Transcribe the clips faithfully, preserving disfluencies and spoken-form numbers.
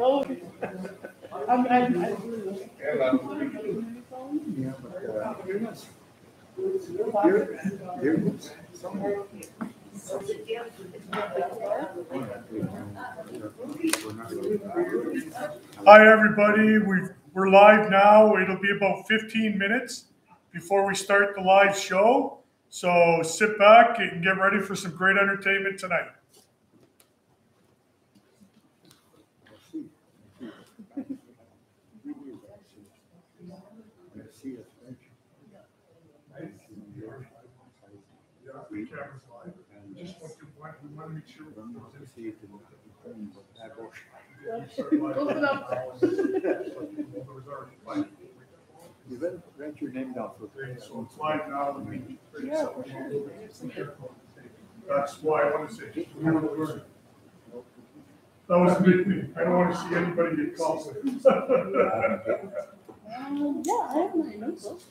Oh, I'm, I'm, I'm Yeah, but uh, here, here, somewhere. Hi, everybody. We've, we're live now. It'll be about fifteen minutes before we start the live show. So sit back and get ready for some great entertainment tonight. You better write your name down for So it's live now. yeah. That's why I want to say. That was a big thing. I don't want to see anybody get caught. Um, yeah, I have my notebook.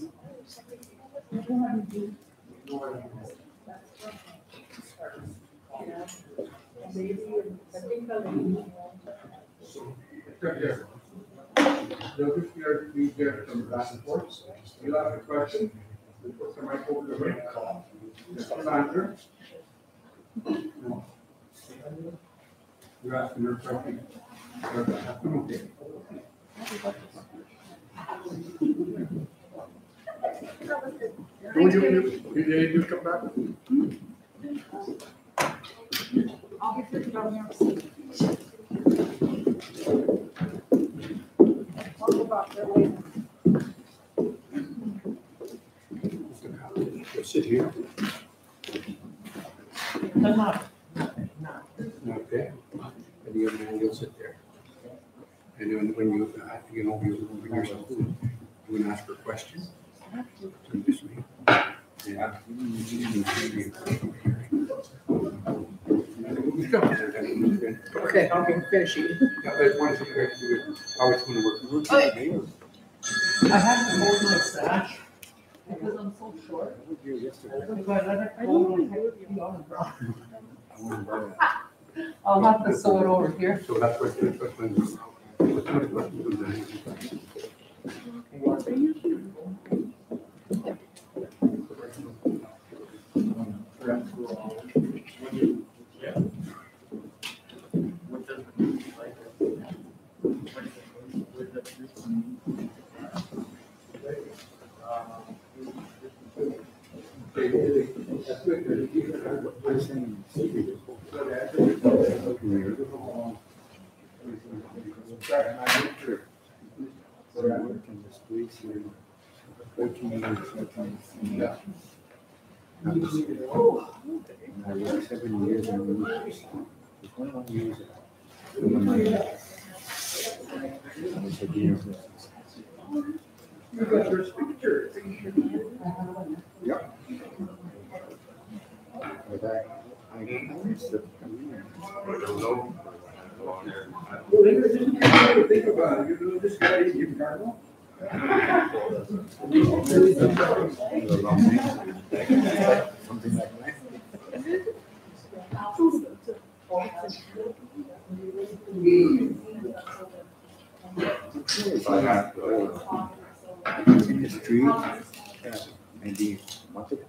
Those of you who get from passports, you have a question, we put the mic over the ring. Mister Manager. You're asking your question. Okay. Will you, did any of you come back? I'll be putting on your Talk about their way. sit here. Not. Okay. And the other man, you'll sit there. And then when you, uh, you know, you bring yourself in, you can ask her a question. So you just leave. Yeah. Okay, okay, finishing. Yeah, but once you get to it, how it's gonna work. We're Oh, yeah. today. I have to hold my sash because I'm so short. I was here yesterday. If I let it fall, I would be on the ground. I went by that. I'll have to sew it over here. So that's what, that's what, when, what's my question was that? I worked seven years in the news. It's one of the years. You got your speaker. Yep. But I, I, I used to come here. Well, they didn't really think about it. You know, this guy, you Cardinal. Something like that. If I have to go in the street, uh, maybe once a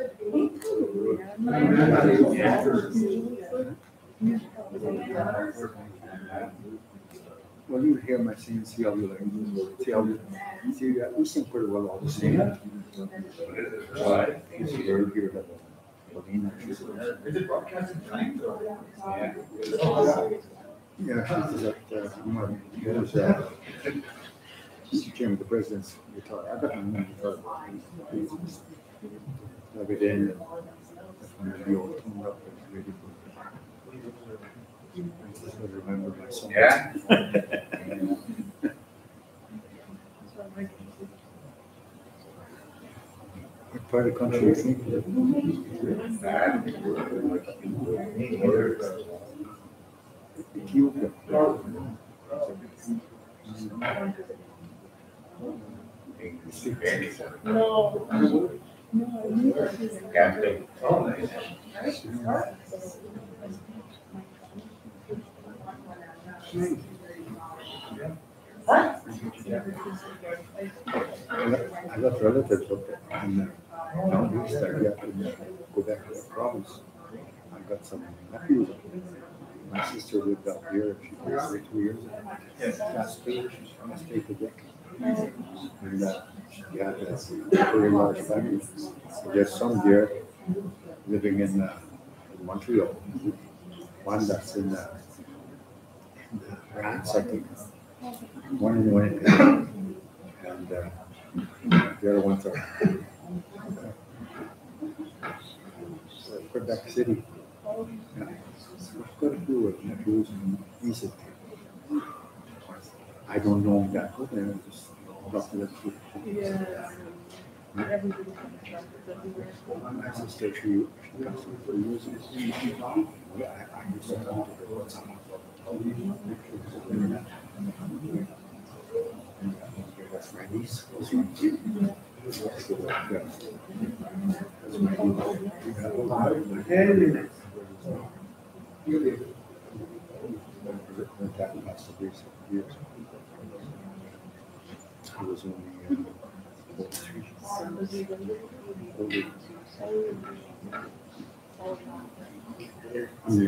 well, you hear my saying, see how you learn, see how you, see, uh, we sing pretty well all the same. Uh, you see, you're here, but, Is it broadcasting time? yeah. Yeah, this is at, uh, I'm, it was, uh, Chairman of the President's guitar. I got my own guitar. Plug it in. That's when the old tuned up and ready for. I just gotta remember my song. Yeah. What part of the country you think? Ethiopia. No. Catholic. Oh, nice. I got relatives up there, and uh, down east, I got to go back to the province. I got some nephews up there. My sister lived up here, she was for two years. Last year, she's from the state of Dick. And uh, she had a very large family. There's some there living in, uh, in Montreal. One that's in, uh, in uh, France, I think. One in Winnipeg. And uh, the other ones are uh, Quebec City. Yeah. I've got a few with nephews and nieces. I don't know them that good, and I just love to let you. Yeah. My sister, she, she got some for years. I, I used to talk to her once a month. That's my niece. That's my niece. That passed away seven years. He was only uh, forty-three. forty. Yeah.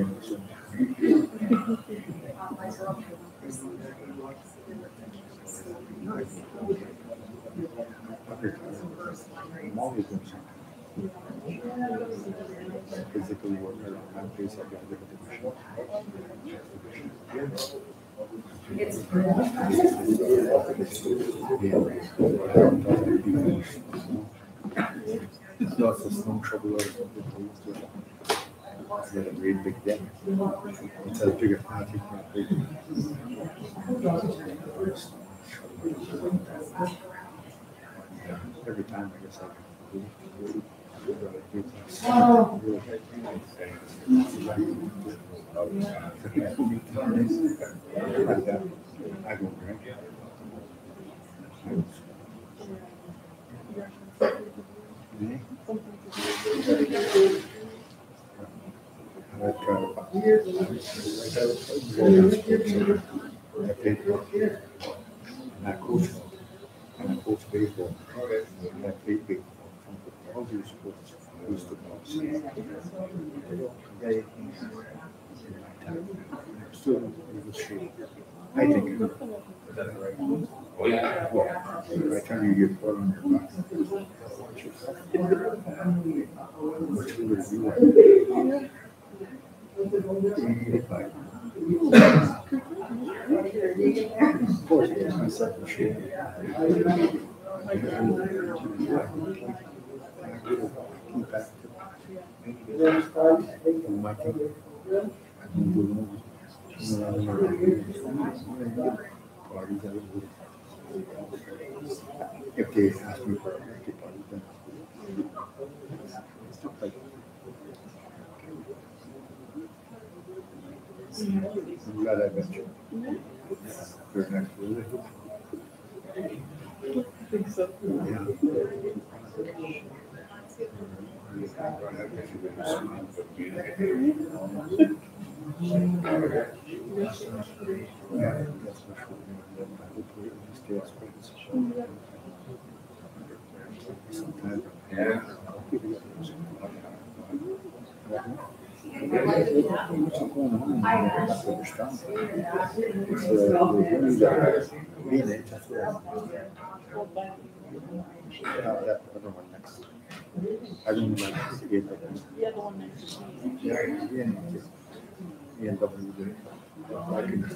I'm always doing something. Physically working on my face, I got to look at the machine. It's Lots of snow trouble. I got a great big deck. It's as big as I think my big. Every time I guess I can. Oh. I don't drink. I try to buy. I played and I coach and I coach baseball. And I played baseball. All these sports I used to box. I'm still in good shape. I think. Oh yeah. Well, by the time you get put on your back, which would you want? eighty-five. Of course, it was myself in shape. Keep active. My thing. I don't do if they ask me for a birthday party, then I'm glad I met you. You're next relative. I think so. Yeah. Yeah, that's for sure. Hopefully, it will stay as friends. Sometimes, yeah. What's going on? I don't understand. It's uh, the mean that's where yeah, that other one next. I don't like to get that. The other one next to me. Yeah, yeah, yeah, W. I can.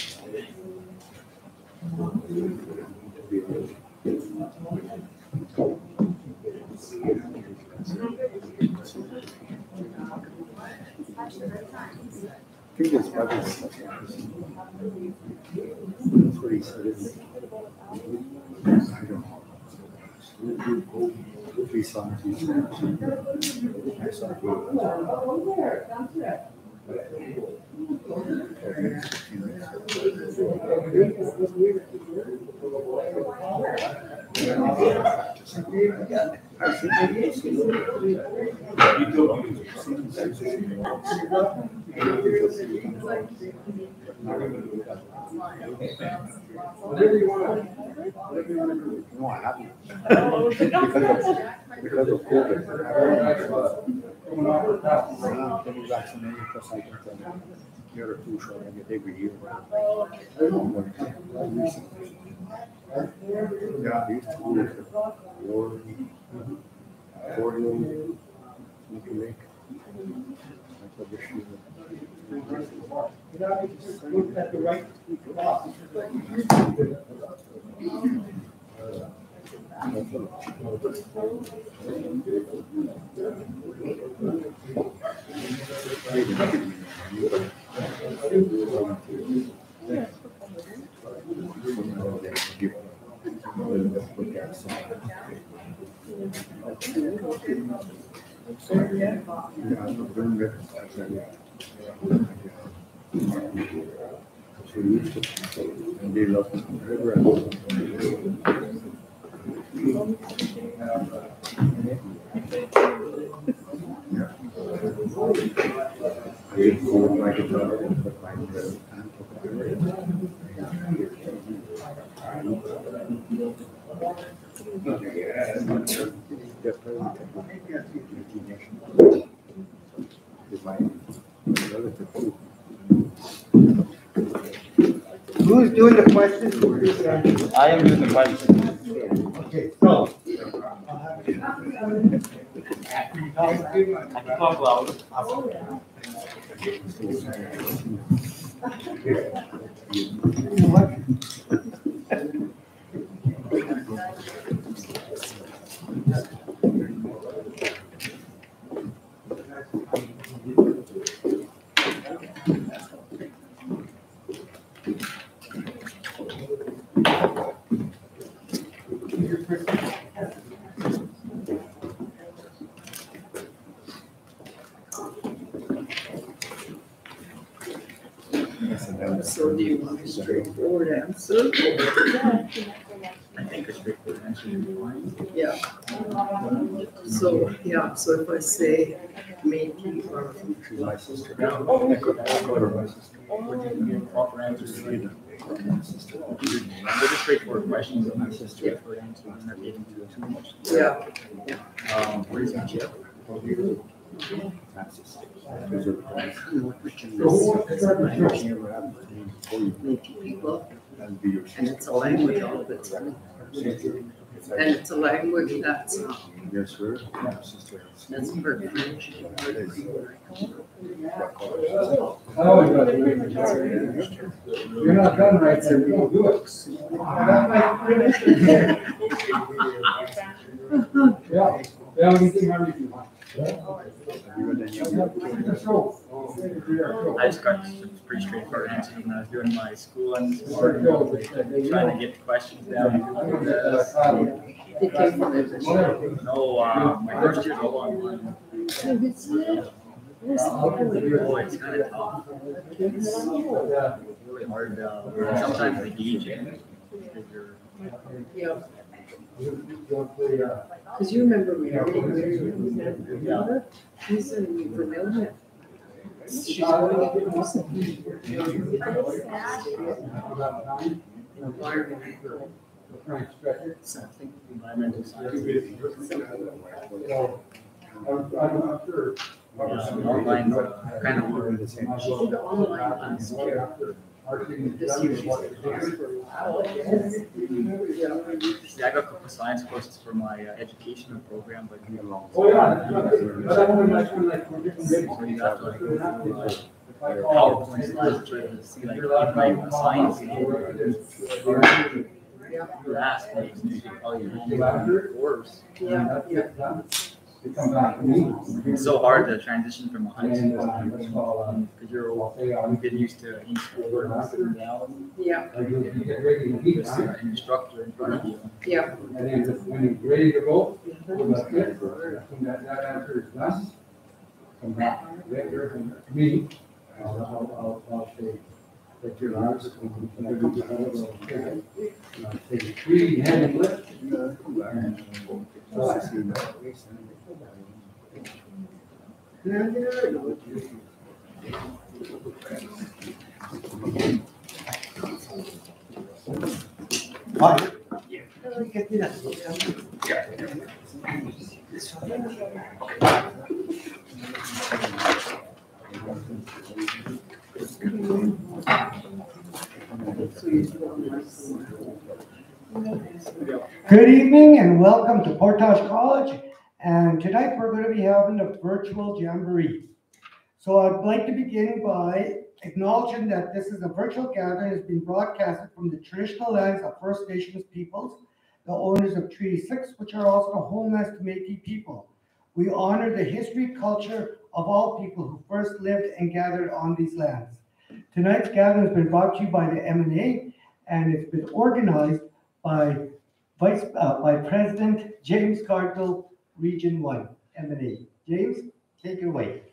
I think it's probably that's what he said. I don't know. Three songs each. I saw Whatever you want. Whatever you want to do. No, I haven't. Because of, because of COVID. Coming off the top. I'm getting vaccinated because I get the the other flu shot I get every year. Yeah, these two, four, four, you can make. That's what this year. Look at the right. And they love I hold my guitar but my Who's doing the questions? I am doing the question. Okay, so. I can talk loud. So do you want a straightforward answer? I think a straightforward answer would be fine. Yeah. So, yeah, so if I say maybe or She's my sister. I could ask her my sister. Would you give proper answers to either? They're just straightforward questions, and my sister straightforward answers. I'm not getting into too much. yeah, Um, what is my chip? That's sister. Métis people, That'd be your and it's a language all of its own. And it's a language that's uh, Yes, sir. Yeah, sister. that's perfect. Oh, you're not done right there. You don't do it. Yeah. Yeah, we can have you. I just got some pretty straightforward answers when I was doing my schooling, trying to get questions down. It came from everywhere. No, uh, my first year's a long one. Oh, it's kind of tough. It's really hard. Uh, sometimes they gauge it. Yeah. Because you remember we were reading her, she's in Vermillion. She's going to get something. Environmental science. I'm not sure. Yeah, online, uh, kind of work the same. She did online last year. This year she's Yeah, I got a couple of science courses for my uh, educational program, but you know, Oh, yeah. But I want to like, like, we're getting ready. so you have to like go through uh, PowerPoint slides, try to see like what my science is. Last week, you can probably do course. Yeah, yeah. It's so hard to transition from a high And, school uh, that's all, um, because you're I'll say, um, you've been used to in school and sitting down, Yeah, like, you you get ready to eat, just huh? an instructor in front of you. yeah. And then just when you're ready to go, that's it. When that, that answer is done, come back, let your, me, I'll, I'll, I'll, I'll say, that your arms, and I do the whole, okay. And I'll say, three, hand and lift. Hi. Get me that. Good evening and welcome to Portage College. And tonight we're going to be having a virtual jamboree. So I'd like to begin by acknowledging that this is a virtual gathering that has been broadcasted from the traditional lands of First Nations peoples, the owners of Treaty six, which are also the homelands to Métis people. We honor the history, culture of all people who first lived and gathered on these lands. Tonight's gathering has been brought to you by the M and A, and it's been organized by Vice uh, by President James Cardinal, Region one, M and A. James, take it away.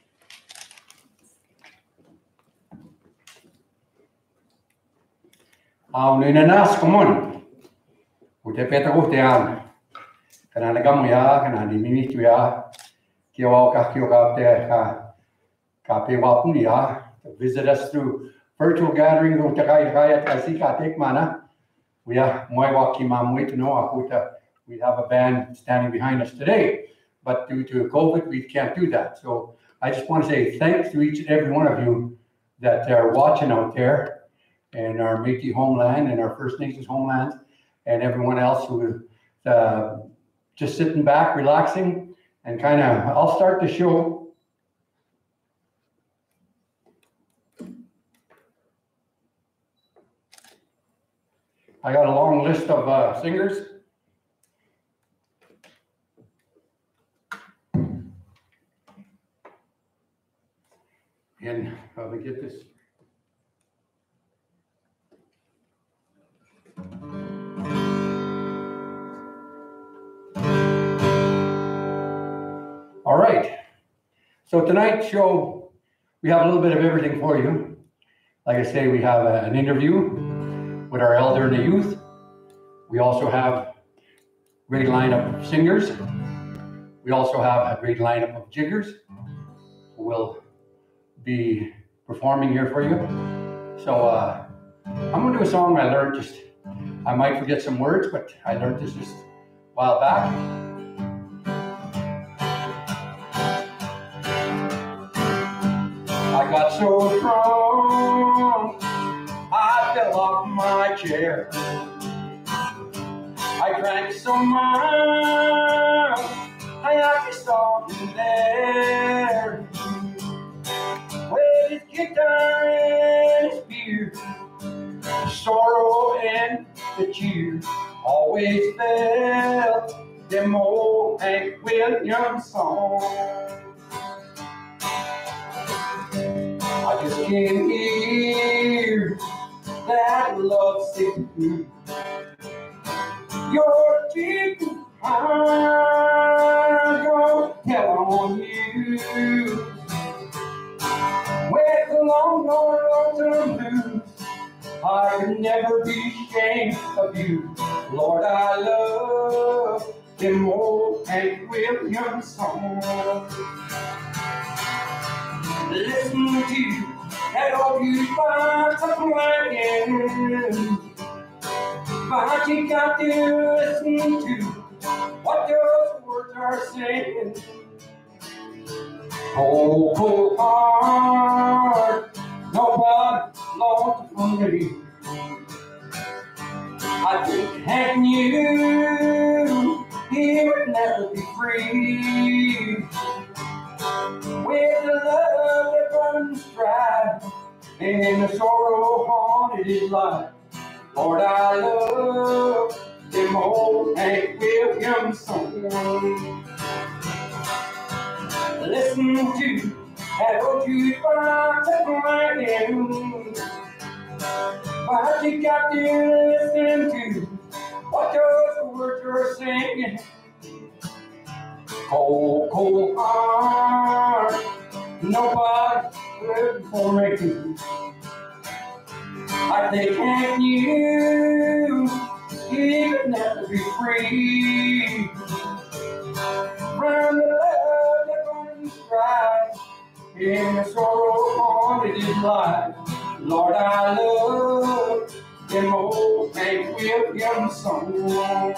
Au ninanas komon. Ute peta utean. Kana nagamu ya, kana di ministu ya. Kio ka kio ka te ka ka pe wapuni ya. Visit us through virtual gatherings ute kai kai at si ka tek mana. We are moi waki mamui to know akuta. We have a band standing behind us today, but due to COVID, we can't do that. So I just want to say thanks to each and every one of you that are watching out there. And our Métis homeland and our First Nations homelands, and everyone else who is uh, just sitting back, relaxing, and kind of, I'll start the show. I got a long list of uh, singers. And let me get this. All right, so tonight's show, we have a little bit of everything for you. Like I say, we have a, an interview with our elder and the youth. We also have a great lineup of singers. We also have a great lineup of jiggers who will be performing here for you. So uh, I'm gonna do a song I learned just, I might forget some words, but I learned this just a while back. I got so drunk, I fell off my chair. I drank so much, I actually saw him there. With his guitar and his beer, the sorrow and the cheer, always felt them old Hank Williams songs. I just can't hear that love sick blues. You're deep, I'm gonna tell on you. With the long, long, long blues, I can never be ashamed of you. Lord, I love them old Hank Williams songs. Listen to that old jukebox playing, but you got to listen to what those words are saying. Cold, cold heart, nobody longs for me. I think having you, he would never be free. With the love that runs dry and the sorrow haunted his life, Lord, I love them old Hank Williams songs. Listen to that old jukebox playing, but you got to listen to what those words are singing. Cold, cold heart, nobody good for me. I think and you, he could never be free. From the love that runs dry, in the sorrow haunted his life, Lord, I love them old Hank Williams songs.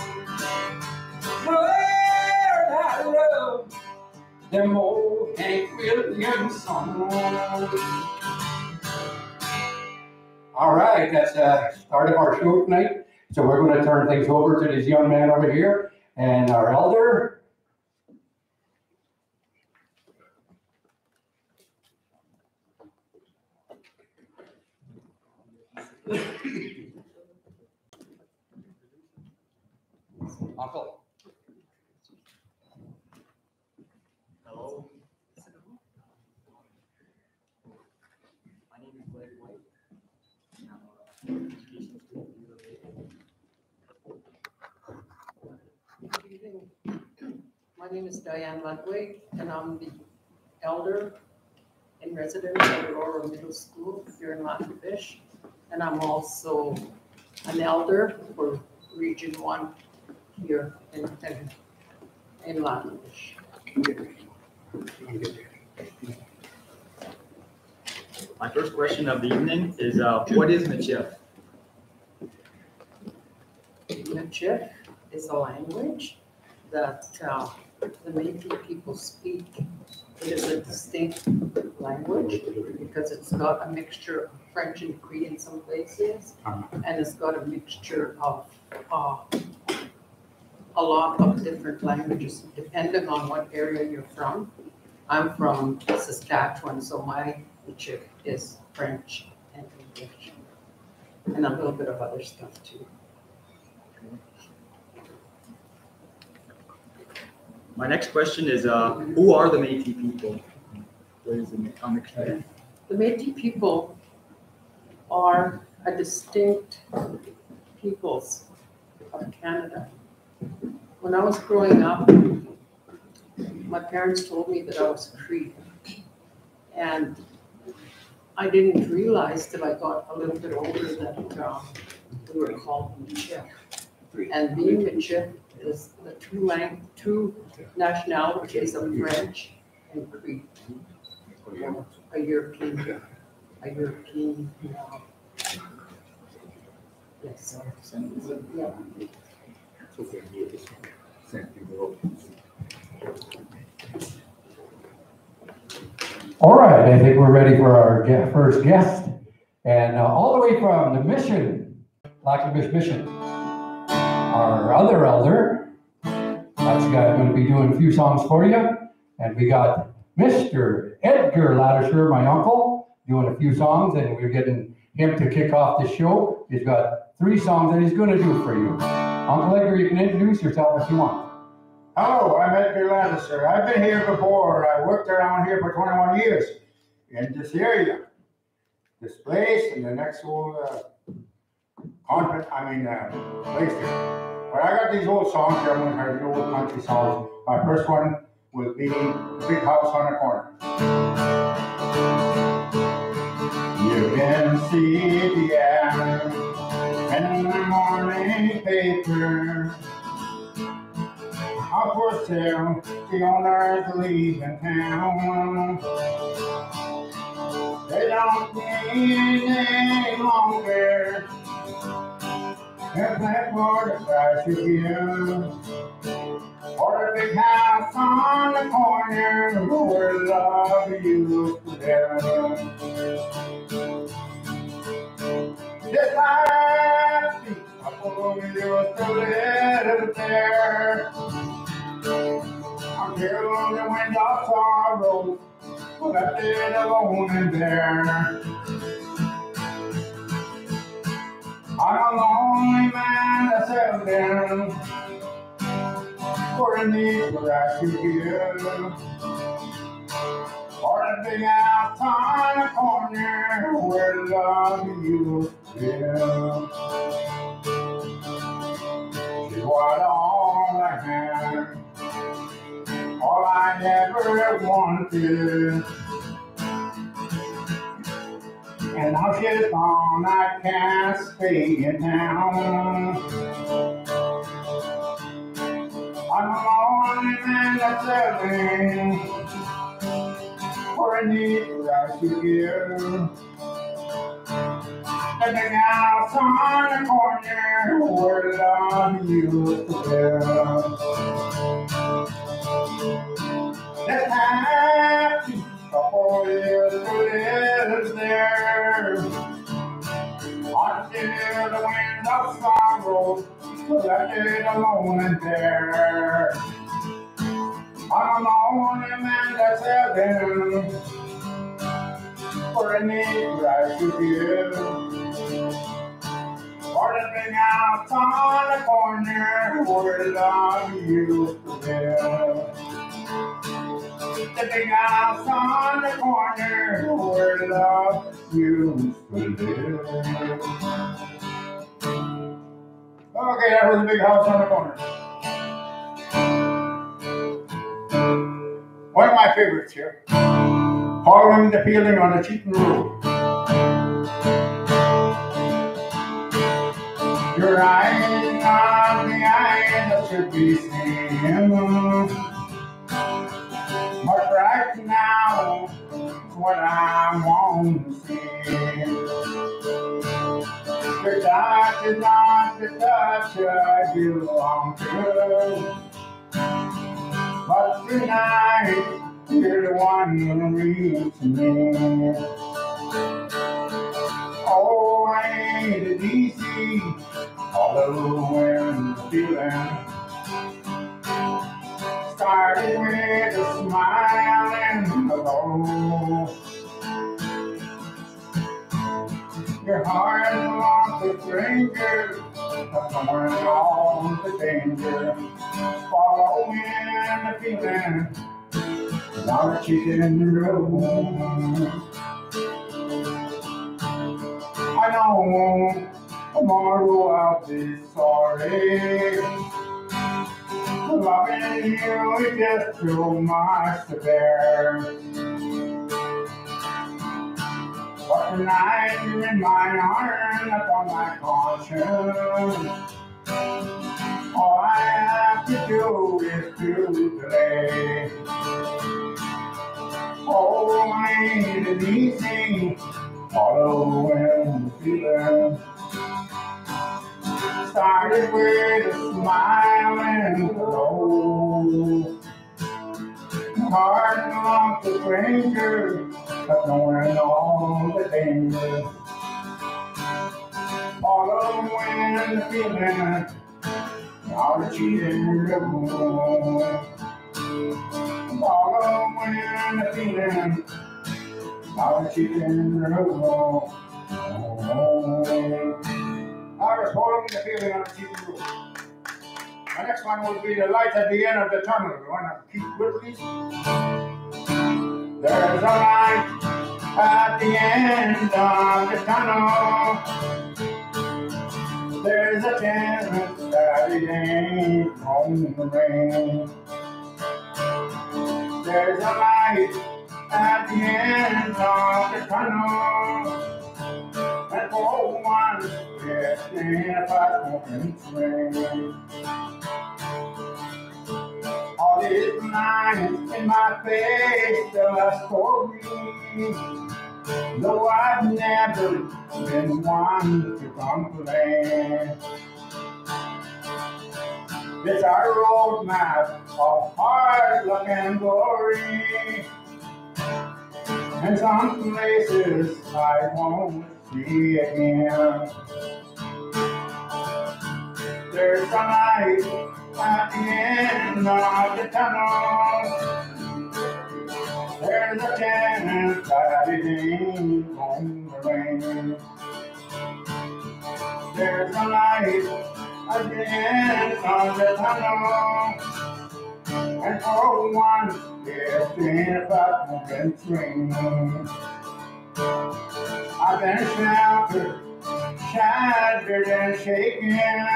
Lord, I love them old Hank Williams songs. All right, that's the start of our show tonight. So we're going to turn things over to this young man over here and our elder. Uncle. Hello. My name is Blair White. I'm an education student at U of A. Good evening. My name is Diane Ludwig, and I'm the elder in residence at Aurora Middle School here in Latin Fish. And I'm also an elder for Region One here in, in, in Latin Fish. My first question of the evening is, uh, what is Michif? Michif is a language that uh, the Métis people speak. It is a distinct language because it's got a mixture of French and Cree in some places, and it's got a mixture of uh, a lot of different languages depending on what area you're from. I'm from Saskatchewan, so my Michif is French and English, and a little bit of other stuff too. My next question is, uh, who are the Métis people? What is the a mixture? The Métis people are a distinct peoples of Canada. When I was growing up, my parents told me that I was Cree. And I didn't realize till I got a little bit older that uh, we were called Michif. And being Michif is the two lang two nationalities of French and Cree. A European, a European. Uh, yes. Yeah. All right, I think we're ready for our ge- first guest. And uh, all the way from the mission, Lac-La-Biche Mission, our other elder, that's going to be doing a few songs for you. And we got Mister Edgar Ladisher, my uncle, doing a few songs, and we're getting him to kick off the show. He's got three songs that he's going to do for you. Uncle Edgar, you can introduce yourself if you want. Hello, I'm Edgar Ladisher. I've been here before. I worked around here for twenty-one years in this area, this place, and the next old uh, convent, I mean, uh, place here. But I got these old songs here. I'm going to hear the old country songs. My first one will be The Big House on the Corner. You can see the ad in the morning paper. House for sale, the owner is leaving town. They don't need any longer. There's that for the price you give. For the big house on the corner, where love you live. This last week, I told you used to live there. I'm here on the wind of sorrow, but I stayed alone in there. I'm a lonely man that's out there, for a need for that you give. For the big house on the corner, where love you live. She's what all I had, all I ever wanted. And now she's gone, I can't stay in town. I'm a lonely man that's selling for a need that you give. Living out on the corner where love used to live. The happy couple used to live there until the wind of sorrow left it alone and bare. I'm a lonely man that's heaven for a neighbor I should give. For living out on the corner where love used to live. Living out on the corner where love used to live. Okay, that was a big house on the corner. One of my favorites here. Following the feeling on the cheating road. Your eyes are the eyes that should be seen. But right now, what I want to see. Your touch is not the touch I belong to. But tonight, you're the one who reaches me. Oh, I ain't it easy, although when the feeling started with a smile and hello. Your heart belongs to strangers, but somewhere along the danger. Following the feeling, now she's in the room. I know tomorrow I'll be sorry. Loving you is just too much to bear. But tonight you're in my arms, upon my conscience. All I have to do is to delay. Oh, I ain't it easy, although when the feeling started with a smile and hello. Heart belongs to strangers, but nowhere knows the danger. Although when the feeling now that she's in the room. Although when the feeling now that she's in the room. I was holding the feeling on the cheap room. My next one will be the light at the end of the tunnel. You want to keep with me? There's a light at the end of the tunnel. There's a chance that it ain't on the rain. There's a light at the end of the tunnel. And for one, yes, in a fast-moving train. All these lines in my face tell a story. Though I've never been one to complain. It's our roadmap of hard luck and glory. And some places I won't see again. There's a light at the end of the tunnel. There's a chance that it ain't gonna rain. There's a light at the end of the tunnel. And for one, it's been a fast-moving train. I've been sheltered, shattered and shaken,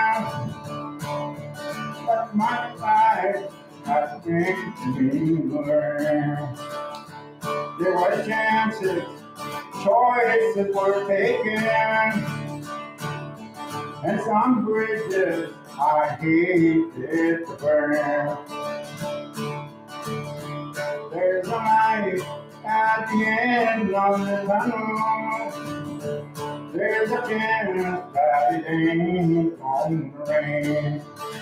but my life has been to be learned. There were chances, choices were taken, and some bridges I hated to burn. There's a light at the end of the tunnel. There's a chance that it ain't gonna rain.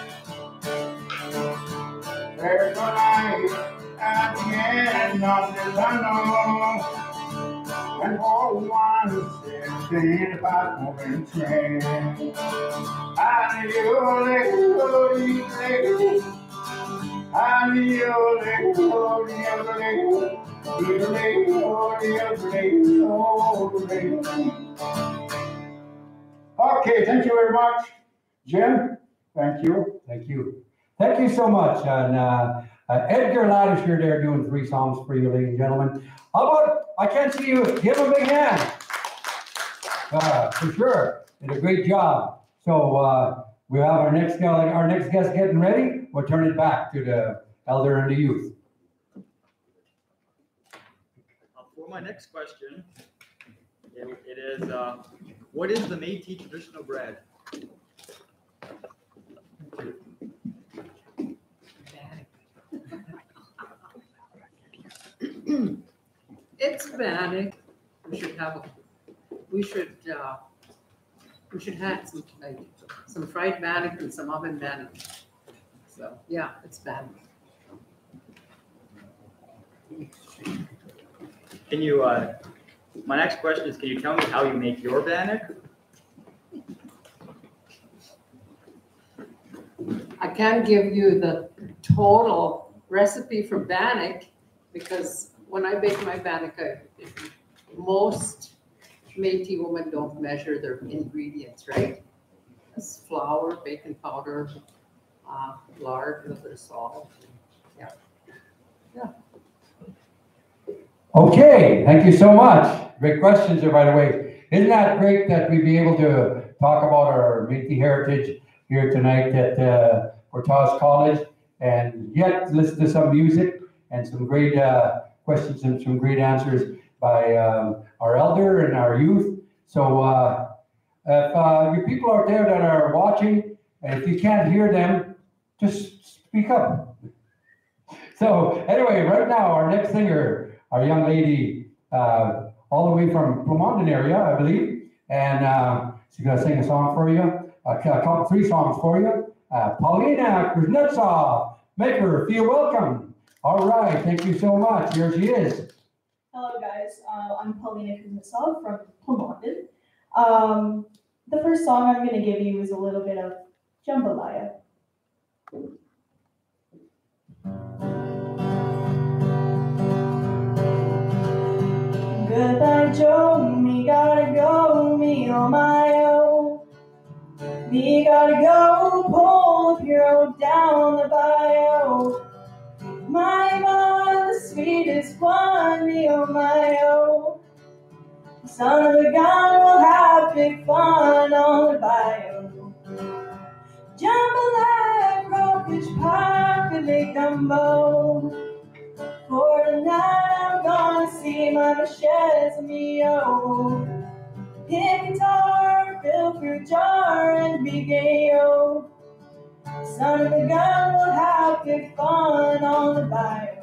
There's a light at the end of the tunnel, and all one sitting about moving train. And you let go, you let go. And you let go, you let go. You let go, you let go. Okay, thank you very much. Jim, thank you. Thank you. Thank you so much. And uh, uh, Edgar Laddish, you're there doing three songs for you, ladies and gentlemen. How about, I can't see you, give him a big hand. Uh, for sure, did a great job. So uh, we have our next, uh, our next guest getting ready. We'll turn it back to the elder and the youth. Uh, for my next question, it, it is, uh, what is the Métis traditional bread? It's bannock. We should have, a. we should, uh, we should have some, like, some fried bannock and some oven bannock. So, yeah, it's bannock. Can you, uh, my next question is, can you tell me how you make your bannock? I can't give you the total recipe for bannock because when I bake my bannock, I, most Métis women don't measure their ingredients, right? It's flour, baking powder, uh, lard, a little bit of salt. Yeah. Yeah. Okay, thank you so much. Great questions there, by the way. Isn't that great that we be able to talk about our Métis heritage here tonight at uh, Portage College, and yet listen to some music and some great uh, questions and some great answers by um, our elder and our youth. So uh, if uh, you people out there that are watching, if you can't hear them, just speak up. So anyway, right now, our next singer, our young lady, uh, all the way from Plumondon area, I believe, and uh, she's gonna sing a song for you, a couple, three songs for you. Uh, Paulina Kuznetsov, make her feel welcome. All right, thank you so much. Here she is. Hello guys, uh, I'm Paulina Kuznetsov from Plumondon. Um, the first song I'm going to give you is a little bit of jambalaya. Goodbye Joe, me gotta go, me oh my oh. Me gotta go, pull the hero down the bayou. My God, the sweetest one, me oh my oh. Son of a gun will have big fun on the bayou. Jambalaya, crawfish pie, filet gumbo. For tonight I'm gonna see my Michelle's Mio. Hit guitar, fill fruit jar, and be gay-o. Son of a gun will have big fun on the bayou.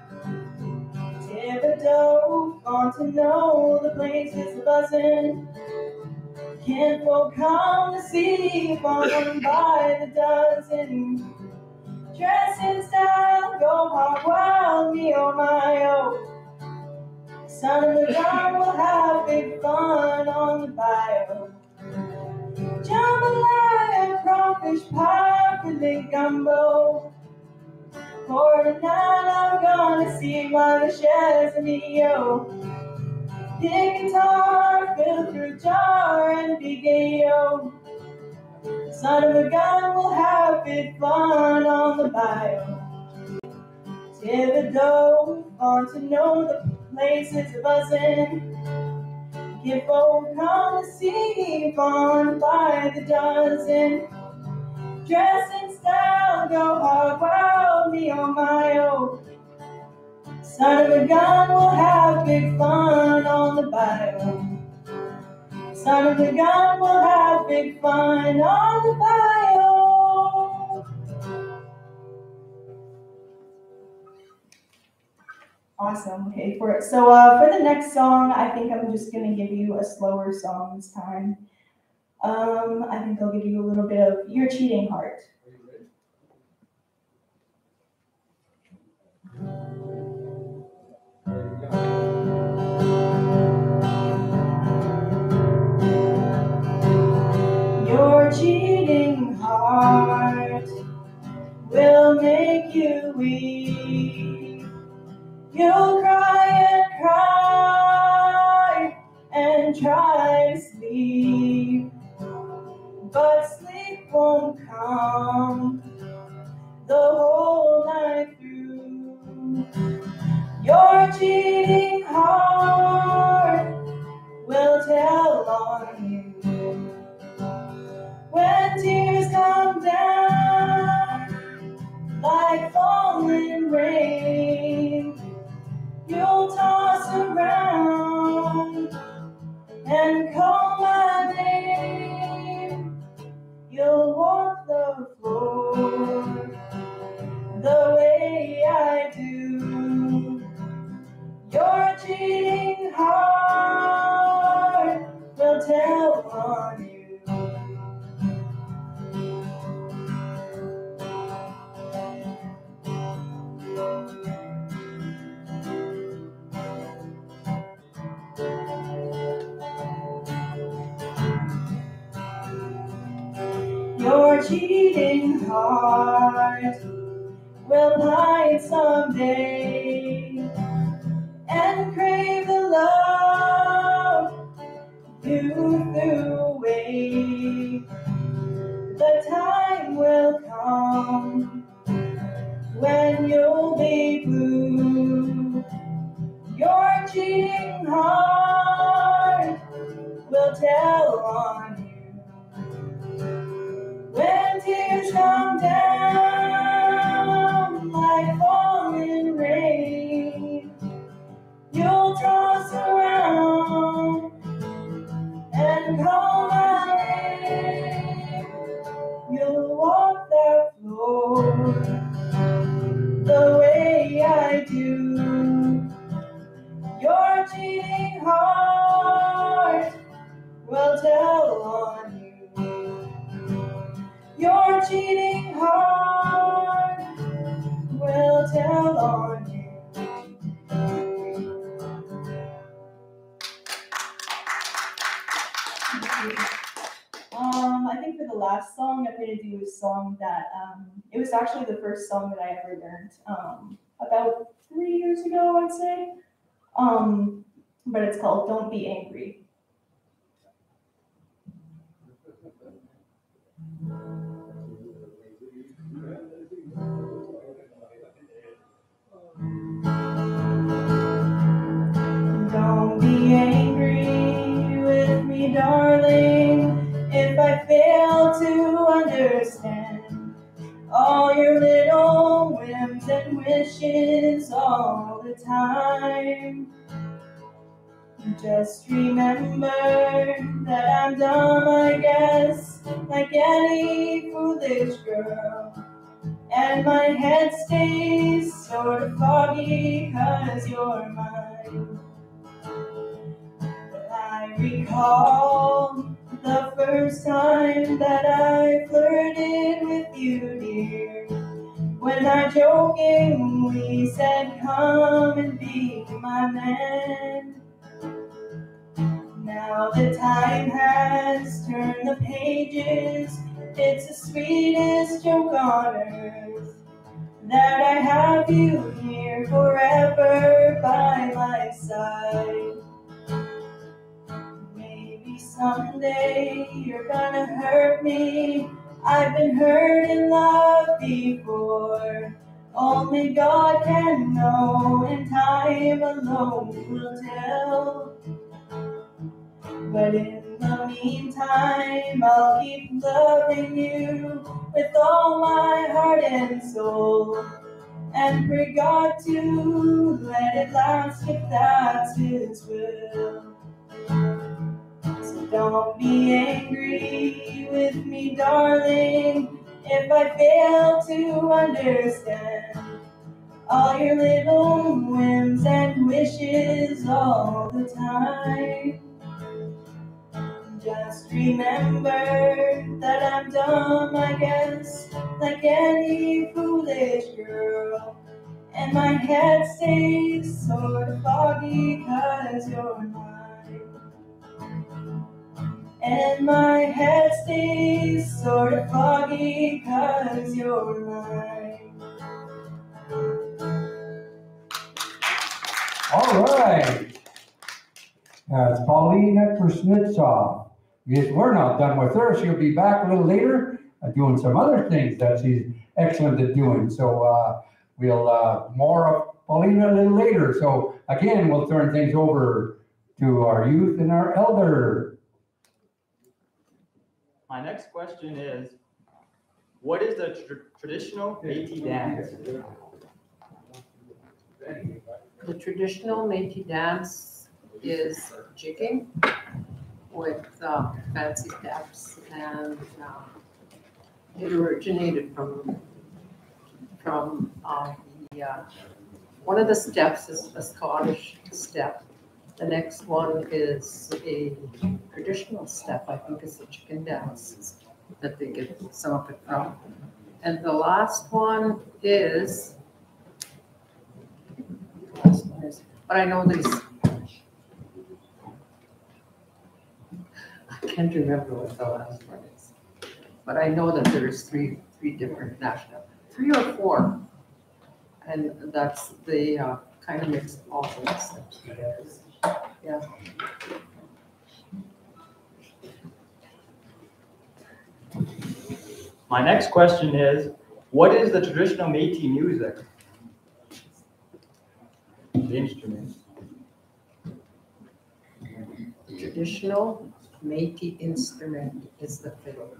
Thibodeau, want to know the place is buzzing. Kinfolk come to see fun by the dozen. Dress in style, go hog wild, me oh my oh. Son of a gun will have big fun on the bayou. Jambalaya, crawfish pie, filet gumbo. For tonight I'm gonna see my Michelle's Mio. Pick guitar, fill through jar, and be gay-o. Son of a gun will have big fun on the bayou. Thibodeau, want to know the places buzzing. Kinfolk come to see fun by the dozen. Dress in style, go hog wild, me oh my oh. Son of a gun will have big fun on the bayou. Son of a gun will have big fun on the bayou. Awesome. Okay, for so uh, for the next song, I think I'm just gonna give you a slower song this time. Um, I think I'll give you a little bit of "Your Cheating Heart." Your cheating heart will make you weep. You'll cry and cry and try to sleep, but sleep won't come the whole night through. Your cheating heart will tell on you when tears come down like falling rain. You'll toss around and call my name. You'll walk the floor the way I do. Your cheating heart will tell on you. Your cheating heart will pine someday and crave the love you threw away. The time will come when you'll be blue. Your cheating heart will tell on you. When tears come down like falling rain, you'll toss around and call my name. You'll walk that floor the way I do. Your cheating heart will tell on you. Your cheating heart will tell on you. Um, I think for the last song, I'm going to do a song that, um, it was actually the first song that I ever learned, um, about three years ago, I'd say. Um, but it's called "Don't Be Angry." Don't be angry with me, darling, if I fail to understand all your little whims and wishes all the time. Just remember that I'm dumb, I guess, like any foolish girl, and my head stays sort of foggy 'cause you're mine. But I recall the first time that I flirted with you, dear, when I jokingly said, "Come and be my man." Now the time has turned the pages, it's the sweetest joke on earth, that I have you here forever by my side. Maybe someday you're gonna hurt me, I've been hurt in love before. Only God can know, and time alone will tell. But in the meantime, I'll keep loving you with all my heart and soul, and pray God to let it last if that's His will. So don't be angry with me, darling, if I fail to understand all your little whims and wishes all the time. Just remember that I'm dumb, I guess, like any foolish girl. And my head stays sort of foggy 'cause you're mine. And my head stays sort of foggy 'cause you're mine. All right. That's Paulina Kuznetsov. Because we're not done with her. She'll be back a little later uh, doing some other things that she's excellent at doing. So uh, we'll uh, more of Paulina a little later. So again, we'll turn things over to our youth and our elder. My next question is, what is the tr traditional Métis dance? The traditional Métis dance is jigging with uh, fancy steps, and uh, it originated from from uh, the uh, one of the steps is a Scottish step. The next one is a traditional step. I think it's a chicken dance that they get some of it from, and the last one is. The last one is, but I know these. I can't remember what the last one is, but I know that there's three three different national, three or four, and that's the uh, kind of mix all the steps together. Yeah. My next question is, what is the traditional Métis music? The instrument. The traditional Métis instrument is the fiddle.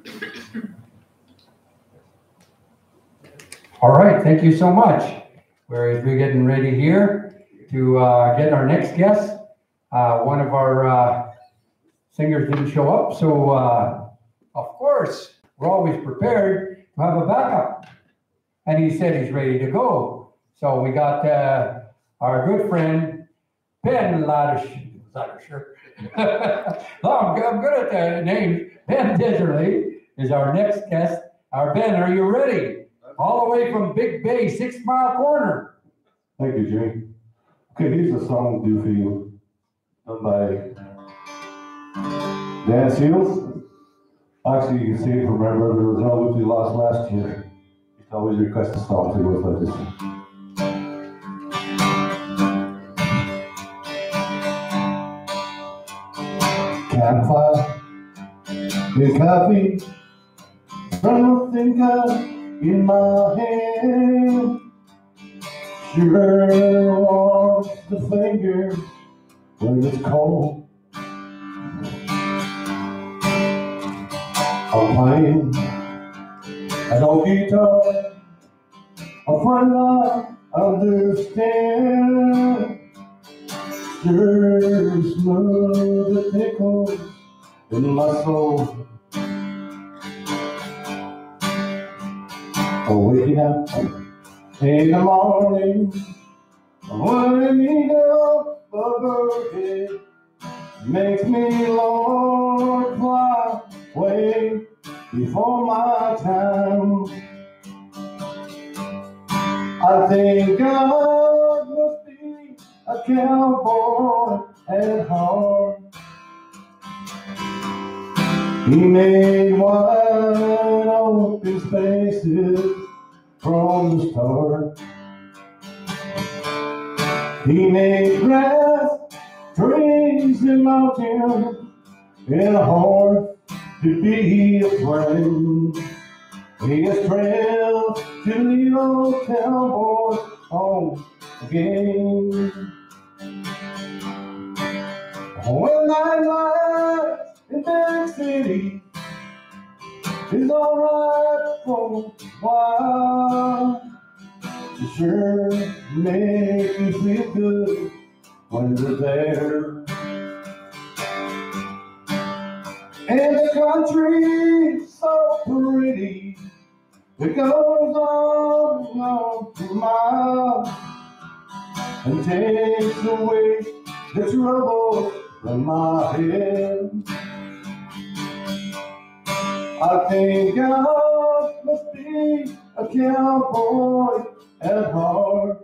All right, thank you so much. Whereas we're getting ready here to uh, get our next guest. Uh, one of our uh, singers didn't show up, so uh, of course, we're always prepared to have a backup. And he said he's ready to go. So we got uh, our good friend, Ben Laddish. Ladisher. oh, I'm, I'm good at the name. Ben Diserly is our next guest. Our Ben, are you ready? All the way from Big Bay, Six Mile Corner. Thank you, Jimmy. Okay, here's a song due for you, done by Dan Seals. Actually, you can see it from my brother Roselle, which we lost last year. He always requests a song to go like this. Campfire, with coffee, something got in my hand. Sure warms the finger when it's cold. I'm playing an old guitar, a friend I understand. Sure smooth the tickles in my soul. Oh, waking up in the morning, when I need up a birthday, makes me long fly way before my time. I think God must be a cowboy at heart. He made wide open spaces from the start. He made grass, trees, and mountains, and a horse to be a friend. He has trailed to the old cowboy home again. When night life in big city is alright for a while, it sure makes you feel good when you're there. And the country's so pretty, it goes on and on smile and takes away the trouble from my head. I think God must be a cowboy at heart.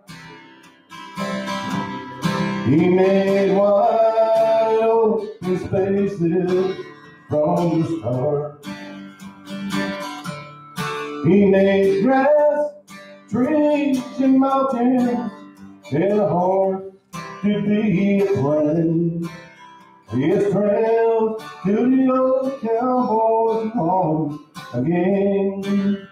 He made wide open spaces from the start. He made grass, trees, and mountains, and a horse to be a friend. His trails to the old cowboy's home again.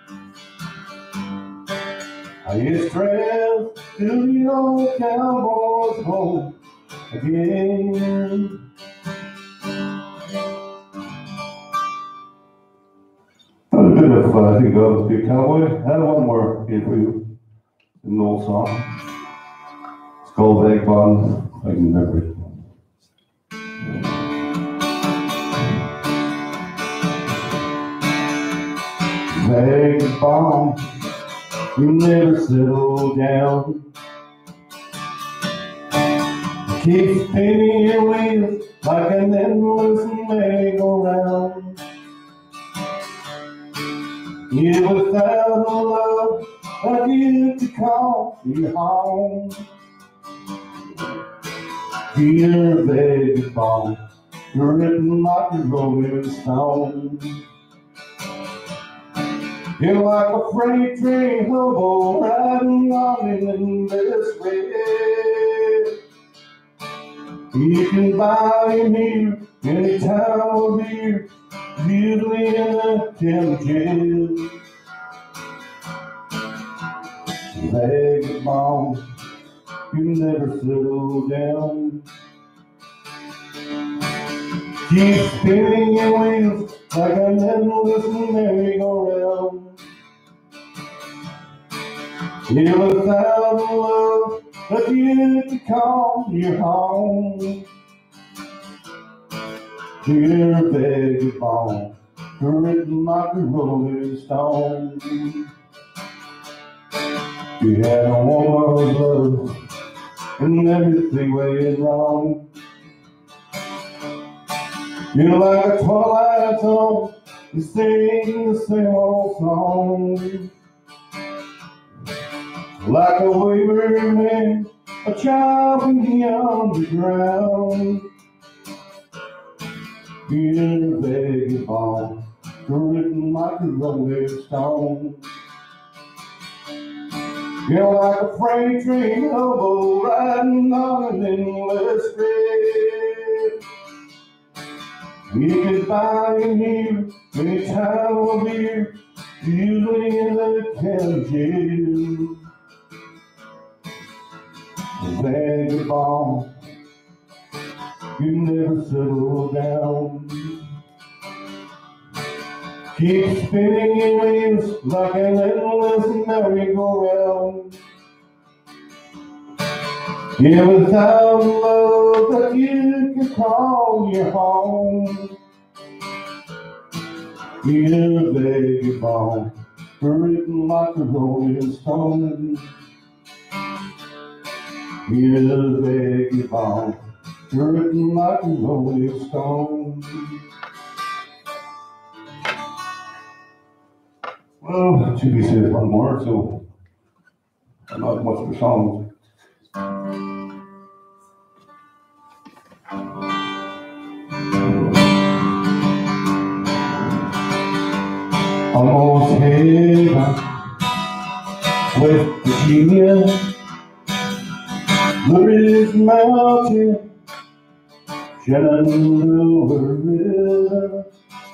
His trails to the old cowboy's home again. That was a bit of, uh, I think God must be a cowboy. I had one more here for you, an old song. It's called Vagabond. I can remember it. Vagabond, you never settle down. Keep spinning your wheels like an endless merry-go-round. You without a love that you could call your home. You're a vagabond, you're written like a rolling stone. You're like a freight train hobo riding on an endless way. You can buy him here any time of year, usually in a county jail. Vagabond, you never settle down. Keep spinning your wheels like an endless merry-go-round. You're without a love that you could call your home. You're a vagabond, written like a rolling stone. You had a woman's love, and everything went wrong. You're like a twilight song, you sing the same old song. Like a wayward man, a child beyond the ground. You're a vagabond, written like a rolling stone. You're like a freight train hobo riding on an endless thread. You can buy him here any time of year, usually in the county jail. Vagabond, you never settle down. Keep spinning your wheels like an endless merry-go-round. You're without love that you can call your home. You're a vagabond, written like a rolling stone. You're a vagabond, written like a rolling stone. Well, should we say one more, so not much for songs. Almost heaven, West Virginia, Blue Ridge Mountain, Shenandoah River.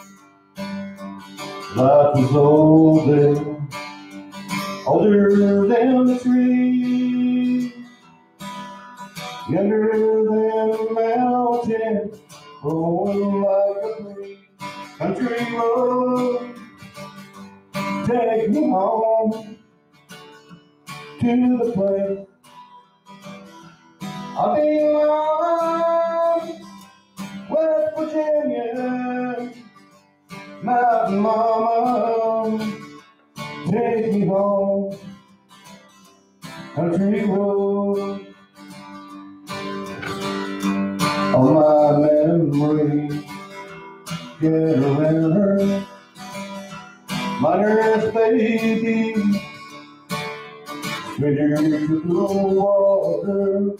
Life was older, older than the tree, younger than the mountain, growing like a breeze. Country road, take me home to the place I belong, West Virginia, Mountain Mama, take me home country road. On my memory, get around her, my nurse baby, stranger to the water,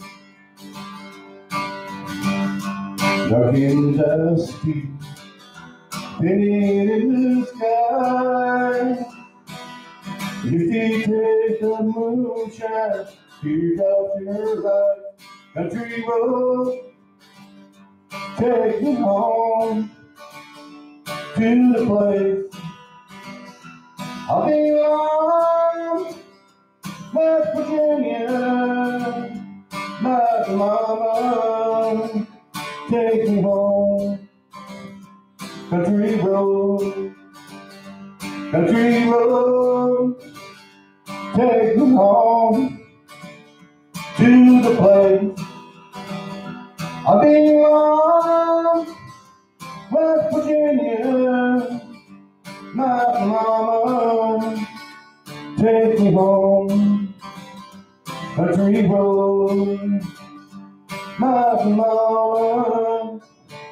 dark and dusty, painted in the sky. If you take the moonshine, tears out your life, country road, take me home to the place I belong, West Virginia, my mama, take me home, country road, country road, take me home to the place I belong, West Virginia, my mama, take me home, country road, my mama,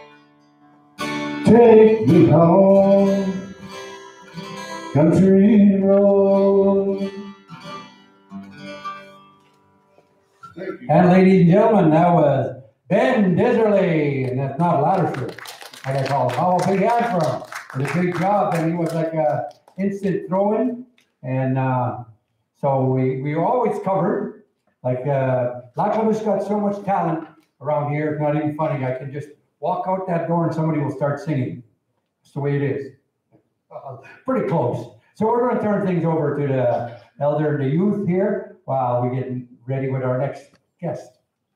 take me home, country road. And ladies and gentlemen, that was Ben Diserley, and that's not Lattershire. I gotta call him. How a big hand for him. Did a great job, and he was like a instant throw-in. And uh, so we we always covered. Like uh, Lackawanna's got so much talent around here. It's not even funny. I can just walk out that door and somebody will start singing. That's the way it is. Uh, pretty close. So we're going to turn things over to the elder and the youth here while we get ready with our next guest.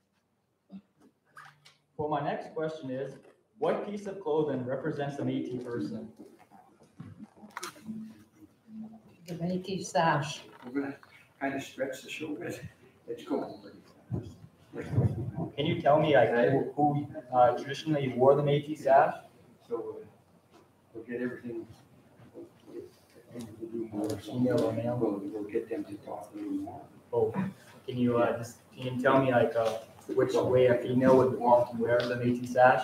Well, my next question is, what piece of clothing represents a Métis person? The Métis sash. We're gonna kind of stretch the show bit. Let's go. Can you tell me like who, who uh, traditionally wore the Métis sash? So uh, we'll get everything. We'll do more. Female or male? We'll, we'll get them to talk a little more. Oh, can you uh, just can you tell me like uh, which way a female would want to wear the Métis sash?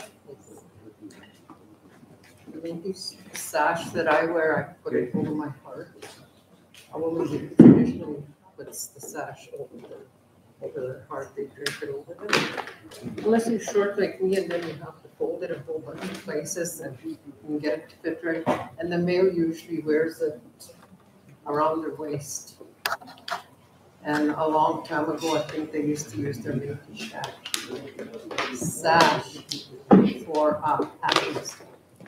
The Métis sash that I wear, I put it over my heart. A woman traditionally puts the sash over the, over their heart, they drape it over them. Unless you're short like me, and then you have to fold it a whole bunch of places and you can get it to fit right. And the male usually wears it around their waist. And a long time ago, I think they used to use their Métis sash, sash for uh, happiness.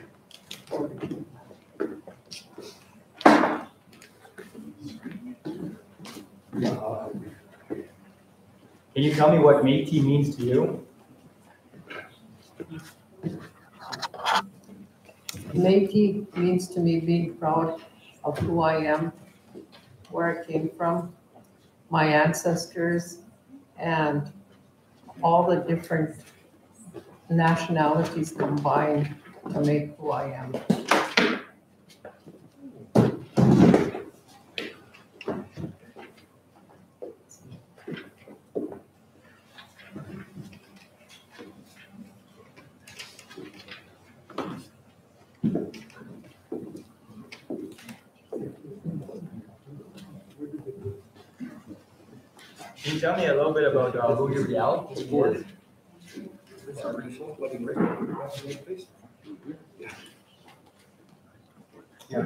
Can you tell me what Métis means to you? Métis means to me being proud of who I am, where I came from, my ancestors, and all the different nationalities combined to make who I am. Can you tell me a little bit about uh, who your reality is? Yeah.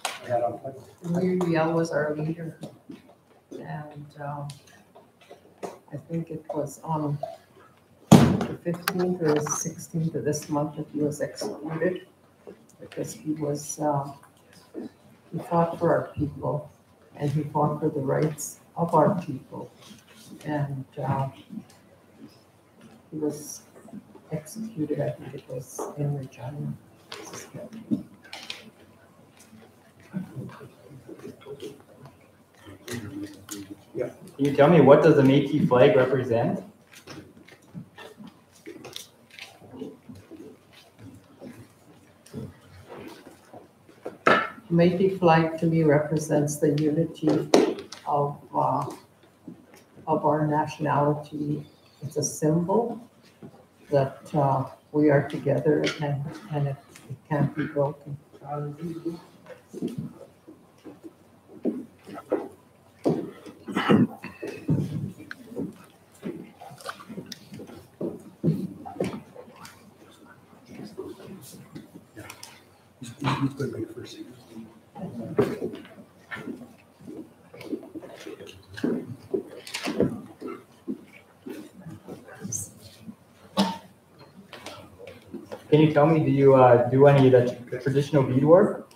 Louis was our leader, and um, I think it was on the fifteenth or the sixteenth of this month that he was executed because he was uh, he fought for our people and he fought for the rights of our people, and uh, he was executed. I think it was in Regina. Yeah. Can you tell me what does the Métis flag represent? Métis flag to me represents the unity of uh, of our nationality. It's a symbol that uh, we are together, and, and it, it can't be broken. He's, he's going to be the first thing. Can you tell me, do you uh, do any of the traditional beadwork?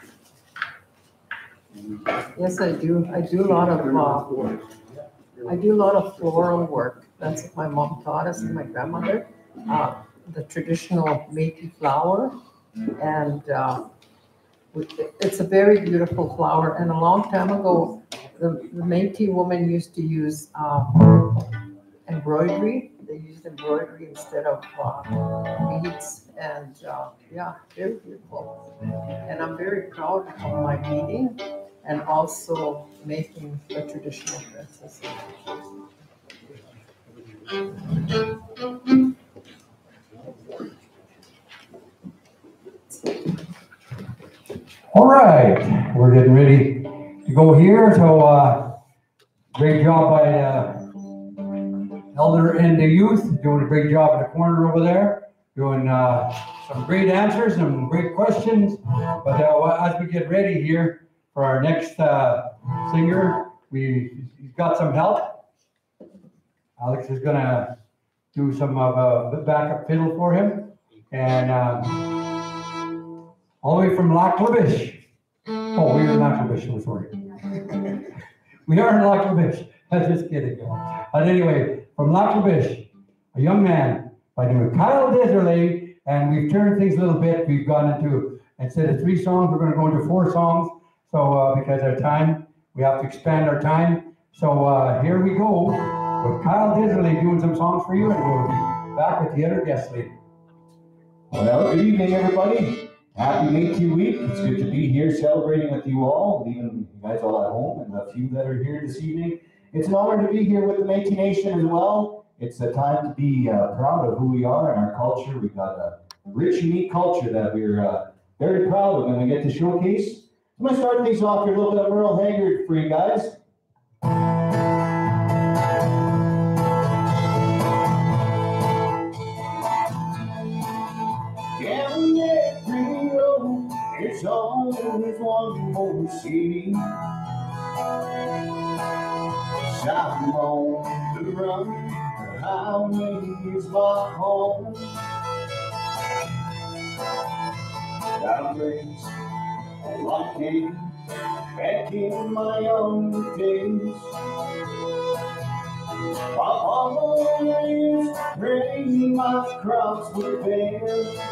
Yes, I do. I do a lot of, uh, I do a lot of floral work. That's what my mom taught us and my grandmother. Uh, the traditional Métis flower. And uh, it's a very beautiful flower. And a long time ago, the, the Métis woman used to use uh, embroidery. They used embroidery instead of uh, beads. And uh, yeah, very beautiful. And I'm very proud of my beading and also making the traditional dresses. All right, we're getting ready to go here. So uh, great job by the elder and the youth, doing a great job in the corner over there, doing uh, some great answers, some great questions. But uh, as we get ready here for our next uh, singer, we he's got some help. Alex is gonna do some of uh, the backup fiddle for him, and um, all the way from Lac La Biche. Oh, we're in Lac La Biche, I'm sorry. We are in Lac La Biche. I'm just kidding. But anyway, from Lac La Biche, a young man by the name of Kyle Deserley, and we've turned things a little bit. We've gone into, instead of three songs, we're going to go into four songs. So uh, because our time, we have to expand our time. So uh, here we go with Kyle Deserley doing some songs for you, and we'll be back with the other guests later. Well, good evening, everybody. Happy Métis Week. It's good to be here celebrating with you all, even you guys all at home, and the few that are here this evening. It's an honor to be here with the Métis Nation as well. It's a time to be uh, proud of who we are and our culture. We've got a rich, unique culture that we're uh, very proud of, and we get to showcase. I'm going to start things off here, a little bit of Merle Haggard for you guys. Down every road, there's always one more city. I'm on the run, the highway is my home. Got a place I came back in my young days. My always praying my crops would bear.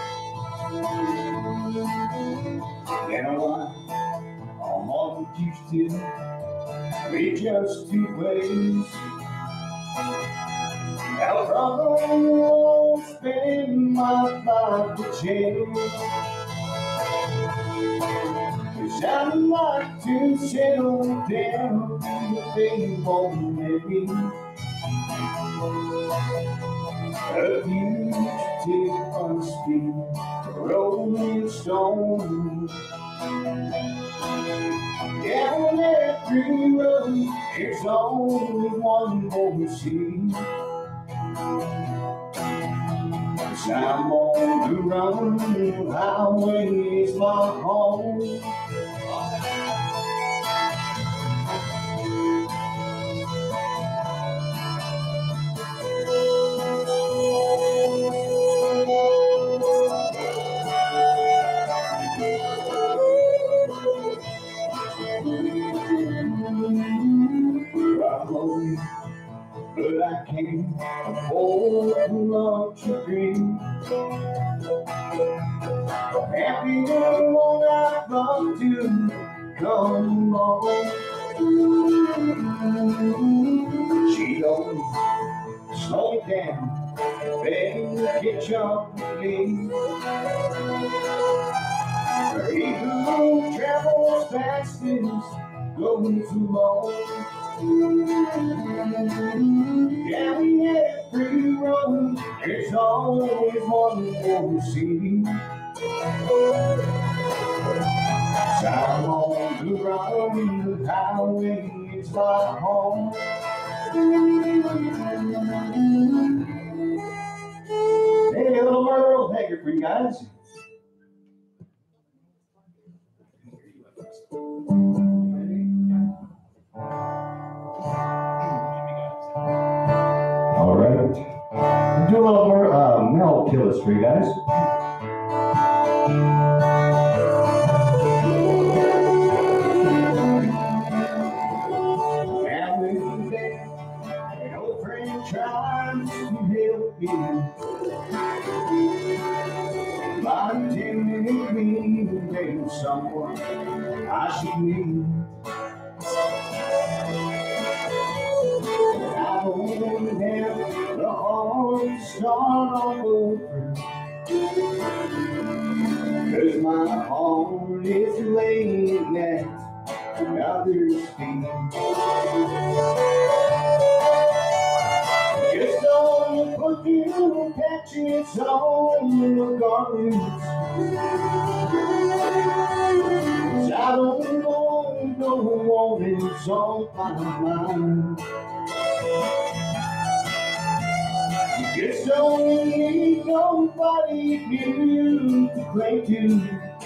And a life I'm all used to, we just two ways. Now, brother, I won't spend my life with jail. Cause I'd like to settle down, but they won't let me. A fugitive unspeak, rolling stone. Down every road, there's only one more sea. Cause I'm on the run, the highway is my home. But I can't afford to love to dream. Happy girl, won't I love to come along? She don't slow it down, baby, catch up with me. He who travels fastest goes alone. Yeah, we had three roads, there's always one more city. South on the road, the highway is my home. Hey, little Merle, take it for you guys. All right. Do a little more uh, Mel Killis for you guys. Family day, an old friend tries to help me. By attending me, there's someone I should meet. I don't have the heart to start all over, 'cause my heart is laying at another's feet. Just don't put your patches on the garments, 'cause I don't want no warnings on my mind. Just don't need nobody new to cling to.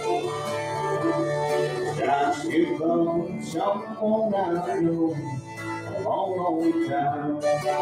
I still love someone I know a long, long time.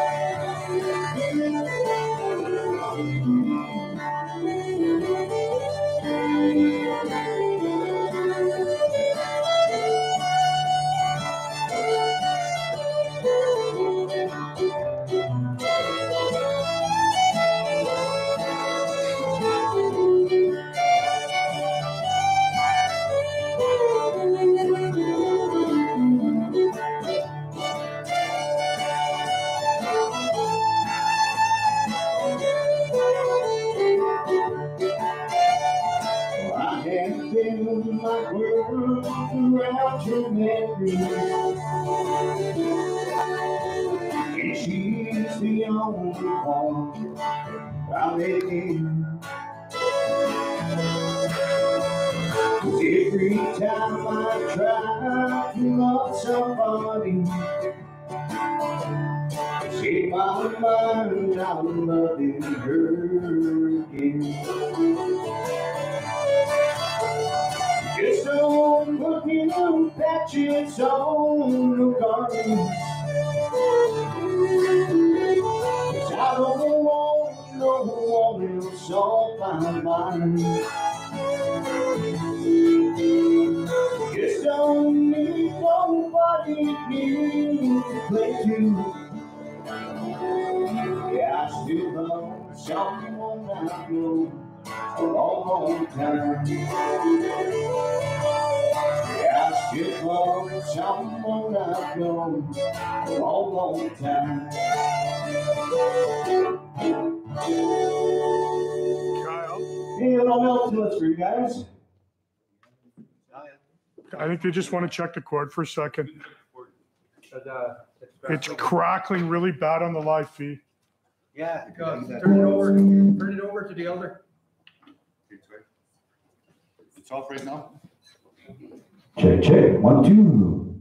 I have been my world around your memories, and she's the only one I let in. 'Cause every time I try to love somebody, in my mind I'm loving her again. Just don't put no patches on the garments, 'cause I don't want no one else on my mind. Just don't need nobody new to play to. Yeah, I still love someone I've known a long, long time. Yeah, I still love someone I've known a long, long time. Hey, little Mel Killis for you guys. I think they just want to check the cord for a second. It's crackling really bad on the live feed. Yeah. Turn it over, turn it over to the elder. It's off right now? Check, check, one, two.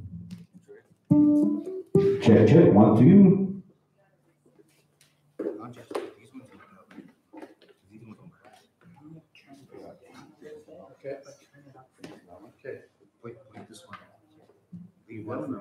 Check, check, one, two. Okay. Okay. Wait, wait, this one. Leave one for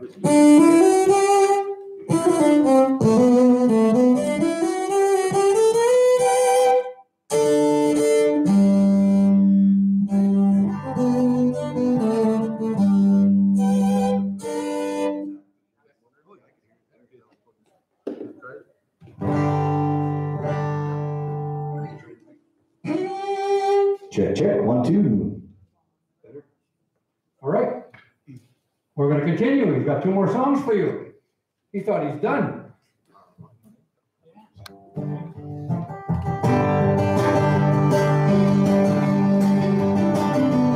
Check, check, one, two. All right. We're going to continue. He's got two more songs for you. He thought he's done.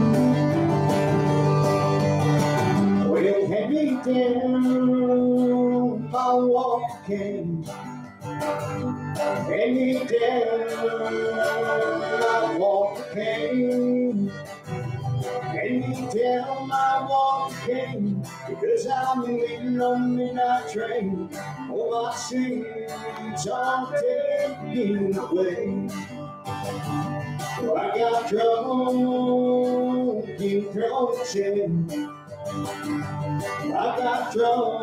Well, head me down my walking, any down my walking, any down my walking, because I'm waiting on the midnight train. Oh, my sins are taken away. Oh, I got drunk in Croatian. I got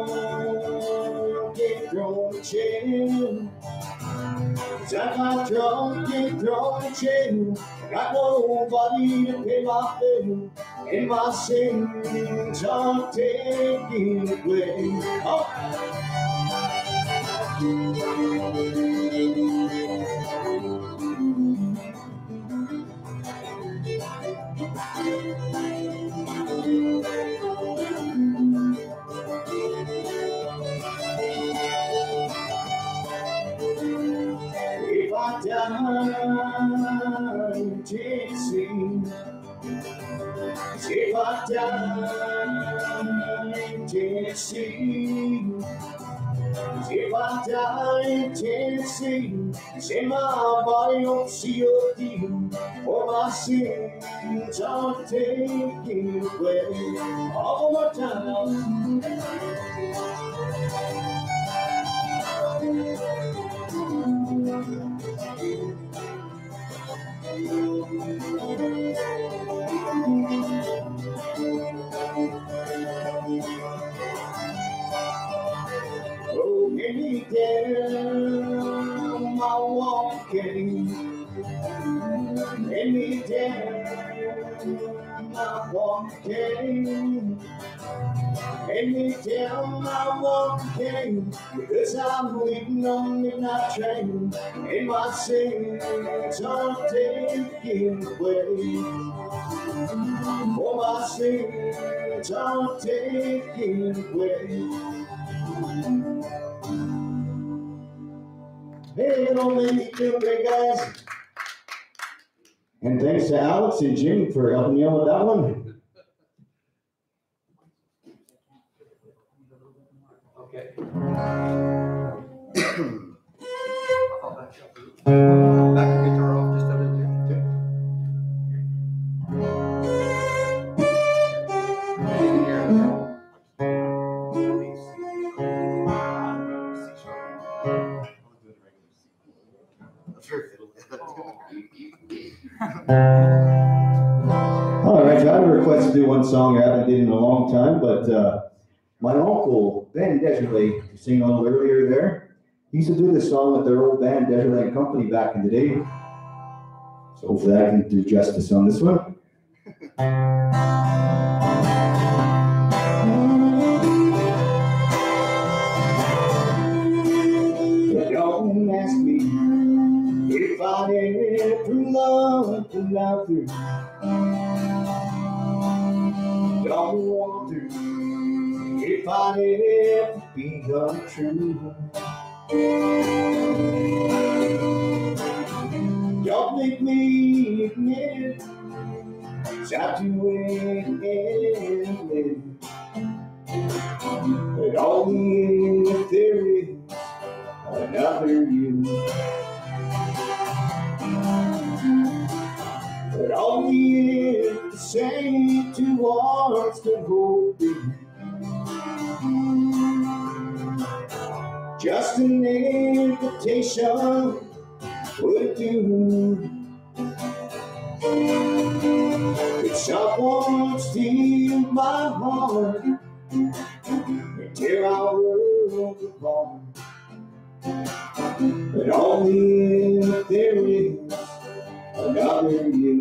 drunk in Croatian. I got drunk in Croatian. Got nobody to pay my bill, and my sins are taken away. Oh. If I die in Tennessee, if I die in Tennessee, if I die in Tennessee, send my body on C O D, for my sins are taken away. All my time. Oh, any down my walking, any down my walking, any down my walking, because I'm waiting on the midnight train, and my sins are taken away. Oh, my sins are taken away. Hey, hello, ladies and gentlemen, guys. And thanks to Alex and Jim for helping me out with that one. Okay. Back the guitar off just a little bit. All right, so I have a request to do one song I haven't did in a long time, but uh, my uncle, Ben Desjardins, who sang a little earlier there, he used to do this song with their old band, Desjardins and Company, back in the day. So hopefully I can do justice on this one. Don't ask me if I ever loved another. Don't wonder if I'd ever be untrue. Don't make me admit it, 'cause I do it. But only if there is another you. But only if the same two hearts can hold me. Just an invitation would do. Could someone steal my heart and tear our world apart? But only if there is another you.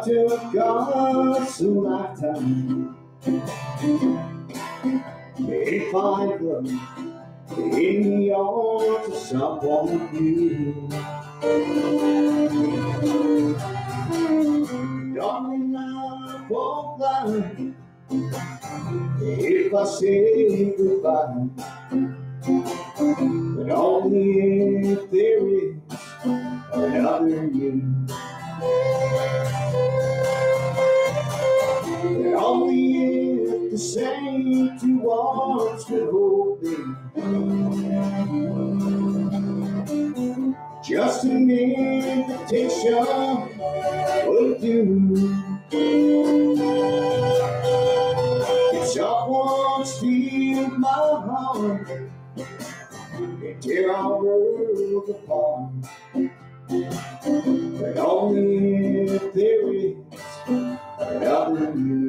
took us a lifetime. May find love in the arms of someone new. Darling, I won't lie if I say goodbye, but only if there is another you. And only if the same two arms could hold me. Just an invitation will do. If someone steals my heart and tear our world apart, but only if there is another you.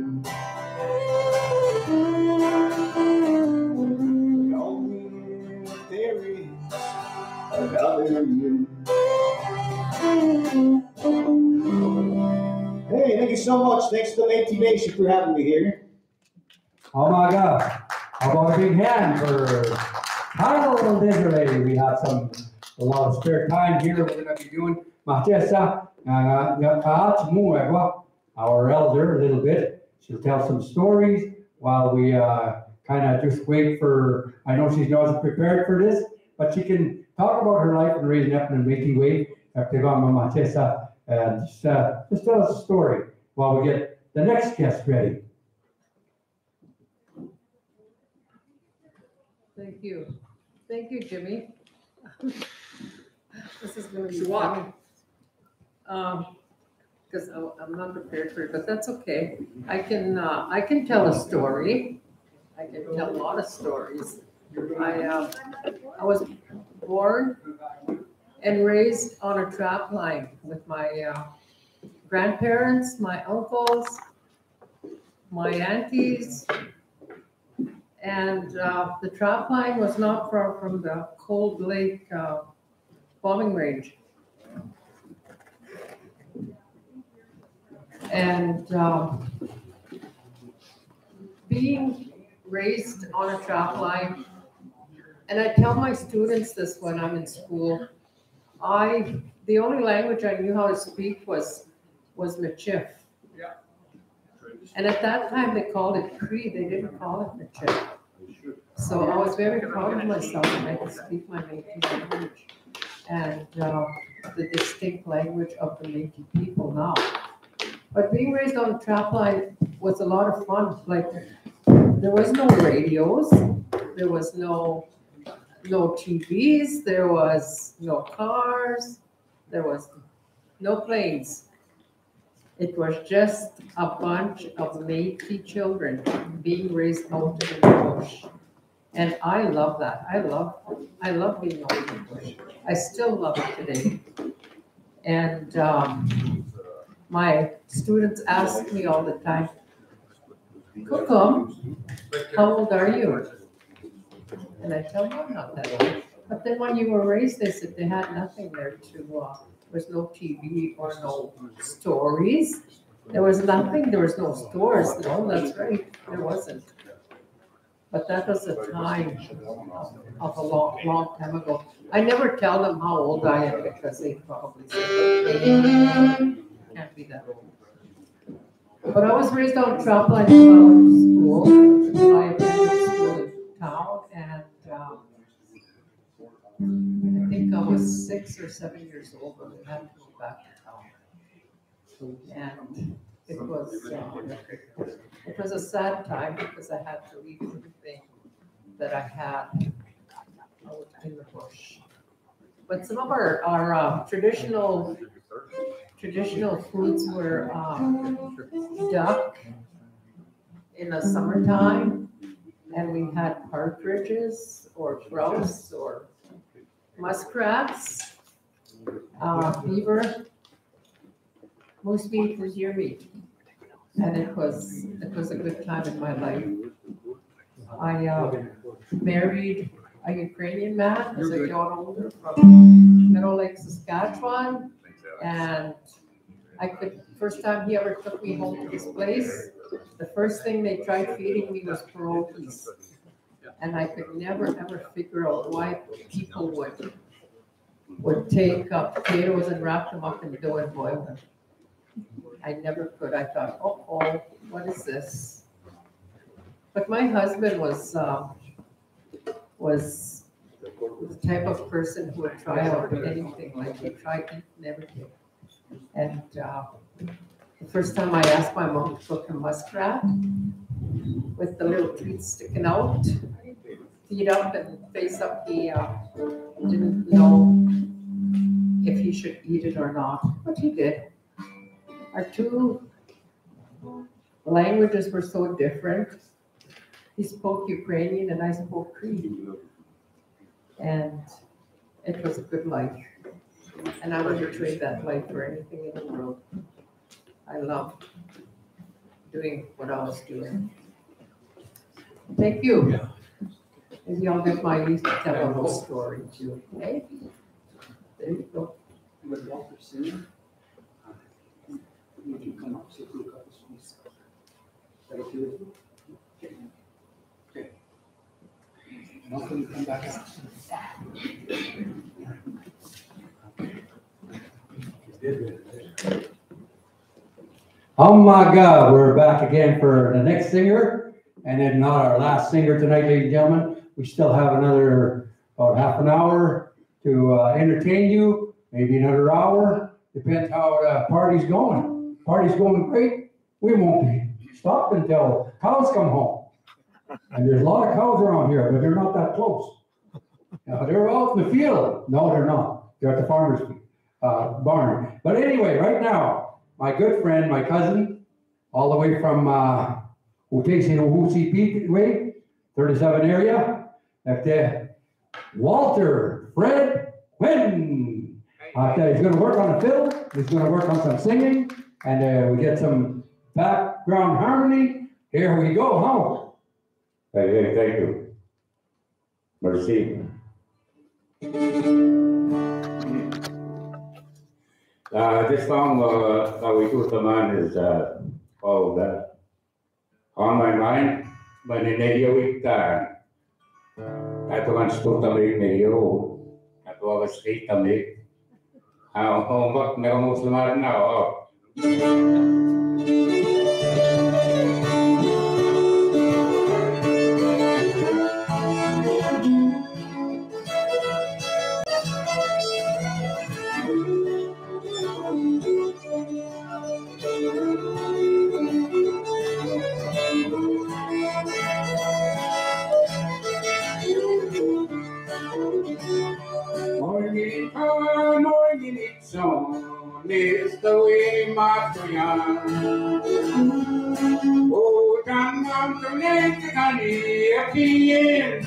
But only if there is another you. Hey, thank you so much. Thanks to the Métis Nation for having me here. Oh my God. How about a big hand for Carol Desiree? We have some, a lot of spare time here. We're going to be doing Matessa, our elder, a little bit. She'll tell some stories while we uh, kind of just wait for, I know she's not prepared for this, but she can talk about her life and raising up in a Métis way. Matessa, and just, uh, just tell us a story while we get the next guest ready. Thank you. Thank you, Jimmy. This is going to be fun. Um, because I'm not prepared for it, but that's okay. I can, uh, I can tell a story. I can tell a lot of stories. I, uh, I was born and raised on a trap line with my uh, grandparents, my uncles, my aunties, and uh, the trap line was not far from the Cold Lake uh, bombing range. And um, being raised on a trap line, and I tell my students this when I'm in school, I, the only language I knew how to speak was, was Michif. And at that time, they called it Cree, they didn't call it Michif. So I was very proud of myself and I could speak my Métis language and uh, the distinct language of the Métis people now. But being raised on a trap line was a lot of fun. Like, there was no radios, there was no no T Vs, there was no cars, there was no planes. It was just a bunch of Métis children being raised out in the bush. And I love that. I love, I love being out in the bush. I still love it today. And um, my students ask me all the time, Kukum, how old are you? And I tell them I'm not that old. But then when you were raised, they said they had nothing there to, uh, there was no T V or no stories. There was nothing, there was no stores. No, that's right, there wasn't. But that was a time of a long, long time ago. I never tell them how old I am because they probably say, can't be that old. But I was raised on trap line when I went to school. I attended school in town, and um, I think I was six or seven years old when we had to go back to town. And it was uh, it was a sad time because I had to leave everything that I had out in the bush. But some of our our uh, traditional traditional foods were um, duck in the summertime, and we had partridges or grouse or muskrats, uh, beaver. Moose meat was deer meat, and it was it was a good time in my life. I uh, married a Ukrainian man as I got older from Middle Lake, Saskatchewan, and I could, first time he ever took me home to this place, the first thing they tried feeding me was pierogies. And I could never, ever figure out why people would, would take uh, potatoes and wrap them up in dough and boil them. I never could. I thought, oh, oh, what is this? But my husband was, um, was the type of person who would try out anything, like he tried eating everything. And uh, the first time I asked my mom to cook a muskrat with the little teeth sticking out, feet up and face up, he uh, didn't know if he should eat it or not, but he did. Our two languages were so different. He spoke Ukrainian and I spoke Cree. And it was a good life. And I wouldn't trade that life for anything in the world. I loved doing what I was doing. Thank you. Maybe I'll get my niece to tell a little story too. Maybe. There you go. Would you come up, see if we got this one? Is that okay with you? Okay. Okay. Now can you come back out? Oh my God, we're back again for the next singer, and then not our last singer tonight, ladies and gentlemen. We still have another about half an hour to uh, entertain you, maybe another hour. Depends how the party's going. Party's going great. We won't be stopped until cows come home. And there's a lot of cows around here, but they're not that close. Now, they're out in the field. No, they're not. They're at the farmer's uh, barn. But anyway, right now, my good friend, my cousin, all the way from uh, way, thirty-seven area, uh, Walter Fred Quinn. Uh, he's going to work on the fiddle. He's going to work on some singing, and uh, we get some background harmony. Here we go, huh? Hey, hey, thank you. Merci. Uh, this song uh, that we do to man is uh, called uh, On My Mind by Neneyo Ita. Ito man stutami Neyo. Ito ang stutami. Ah, oh, bak nakamuslimar na oh. Morning, ah, morning, it's on. It's the way my friend. Oh, down, down, to let the honey appear.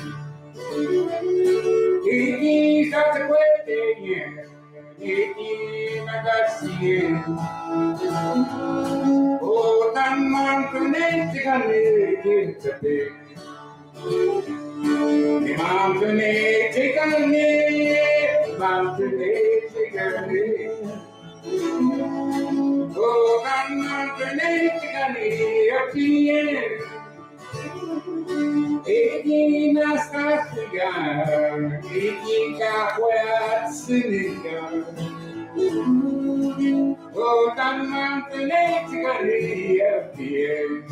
It is at the wedding, it is at the sea. Oh, down, down, to let the honey appear. The mountain is taking me, the mountain is taking me. Oh, the mountain is taking me up here. Taking us up together, taking our words together. Oh, the mountain is taking me up here.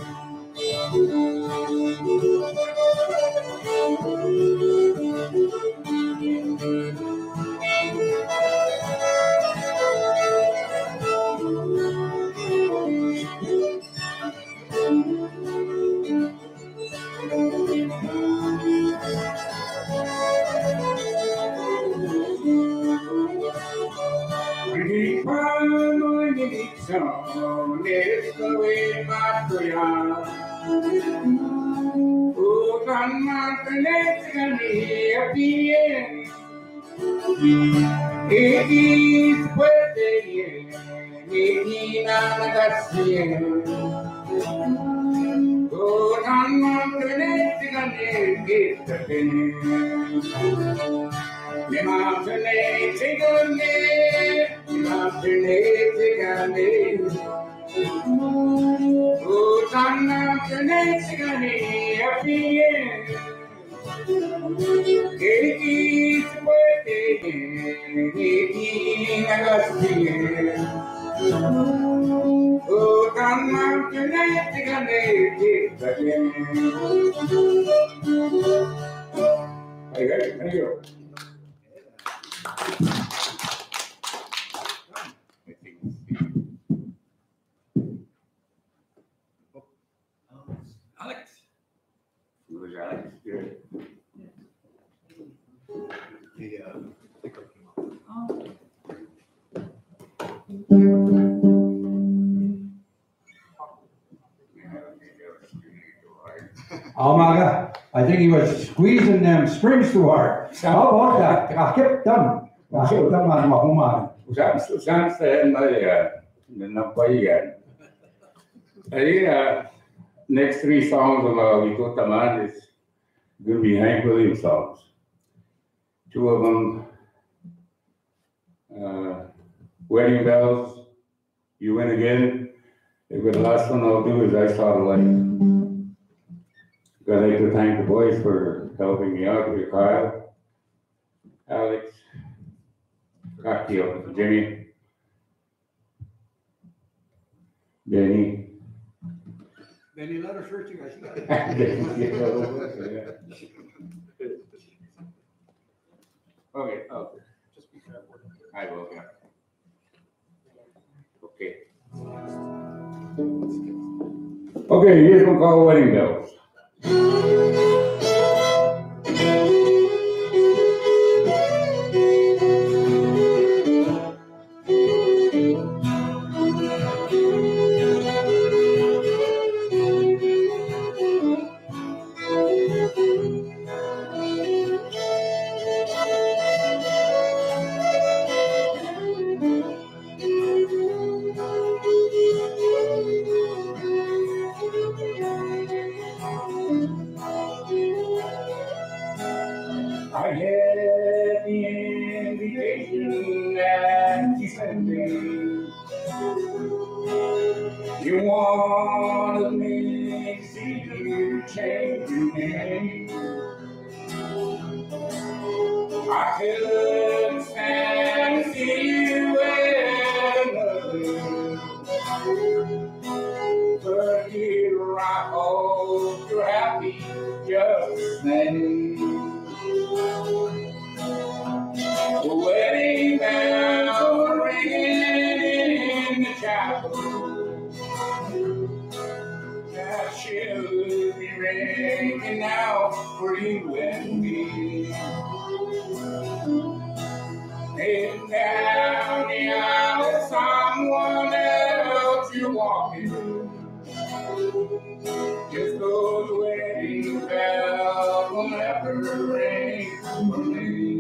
We run on the sun, it's the way my friend. Oh, the mountain is going to appear. It is waiting, it is not the oh, the mountain is going to get the finish. The mountain is taking me, the Oh, down mountain, I think I made it again. Hey, hey, thank you. Alex. Who's Alex? Good. Yeah. Oh my God, I think he was squeezing them springs too hard. How about that? I kept them. I kept them on my home. Usamos, usamos en Maria, no Bahia. Aí, uh, next three songs of uh, We Go Taman is going to be Hank Williams songs. Two of them, uh, Wedding Bells, You Win Again. But the last one I'll do is I Saw the Light. I'd like to thank the boys for helping me out here, Kyle, Alex, Rakio, Jimmy, Benny. Benny, let us hurt you guys. Okay, oh, just be careful. I will, yeah. Okay. Okay, here's one called Wedding Bells. I had the invitation and she sent me. You wanted me to see you change your name. I couldn't stand to see you with another. But here I hope you're happy just the same. The wedding bells were ringing in the chapel. That should be ringing out for you and me. And down the aisle, someone else you're walking. Just those wedding bells will never ring for me.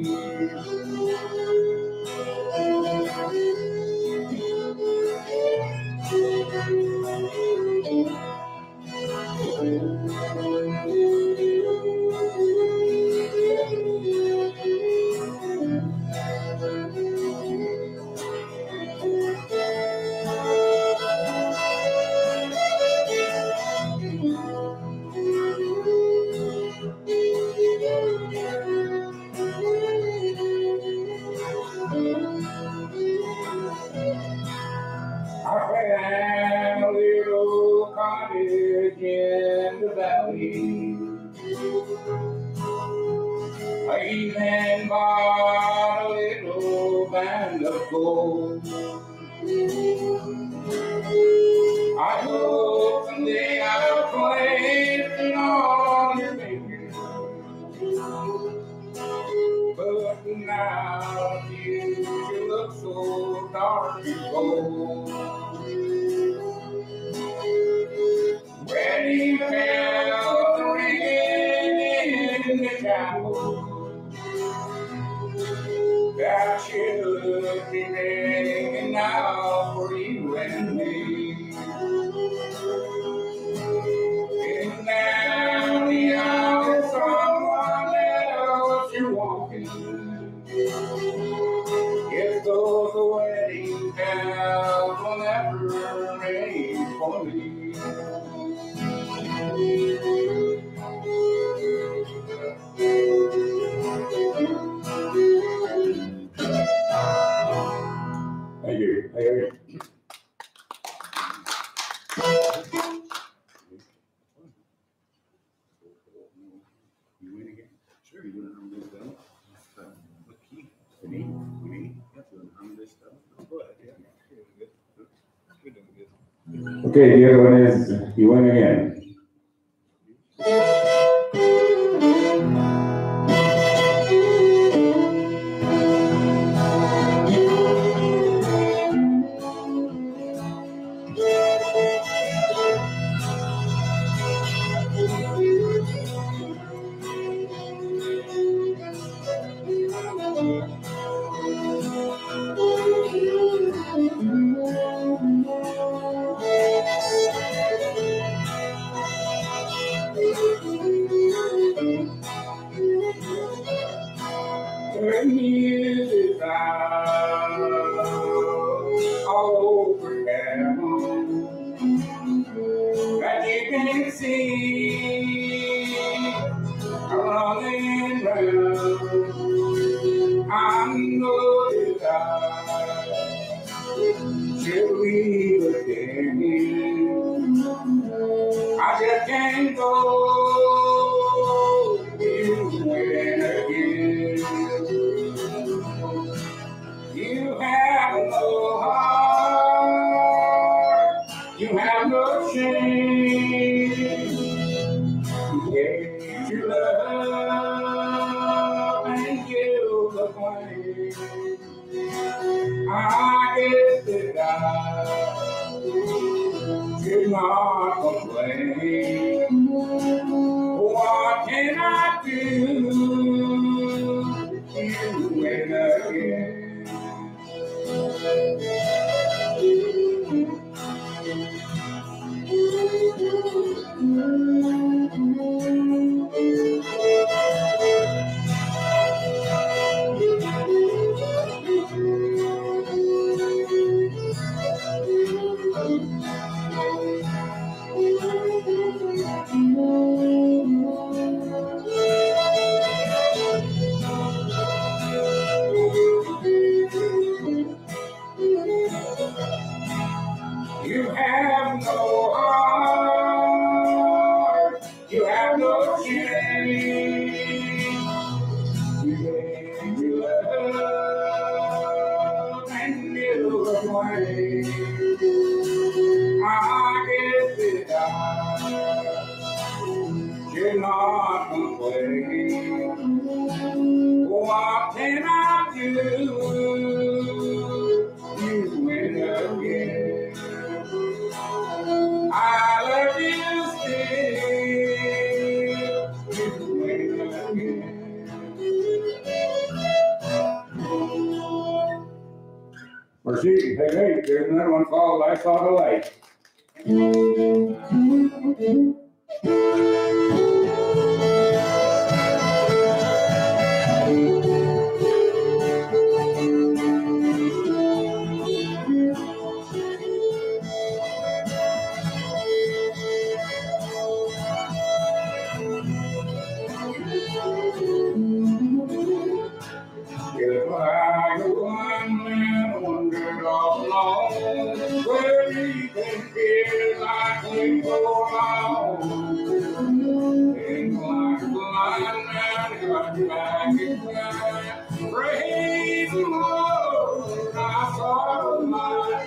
I ran a little cottage in the valley. I even bought a little band of gold. I hope someday I'll place it on your finger. But now the future looks so dark and cold. Wedding bells are ringing in the chapel. That should be ringing now for you and me. And now the hour someone else you're walking. If those wedding Okay, the other one is You Win Again. When you out all over town, that you can see running round, I know that I should leave again. I just can't go. You win again. You have no heart, you have no shame. You gave your love and you the blame. I guess that I should not complain. What can I do? You win again. You have no heart, you have no shame. You gave your love and you away. I guess that I should not complain. What can I do? You win again. I love you still. You win again. Mercy, hey, hey, there's another one called I Saw the Light. If I go one man wandered all alone, where he can feel like we go along. And like a blind man got back again, praise the Lord, I saw the light.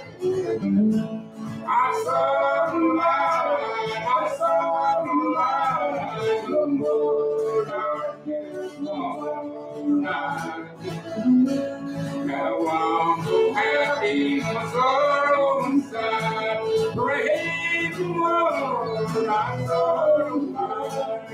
I saw the light, I saw the light, the more darkness long night. Now I'm so happy, my sorrow inside. Praise the Lord, I saw the light.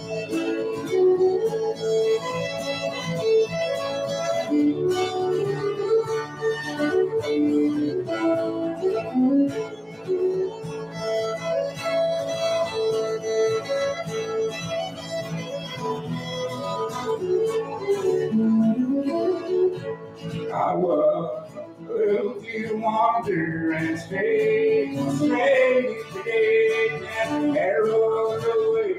I was a little too wander and stay, stay today and arrows away.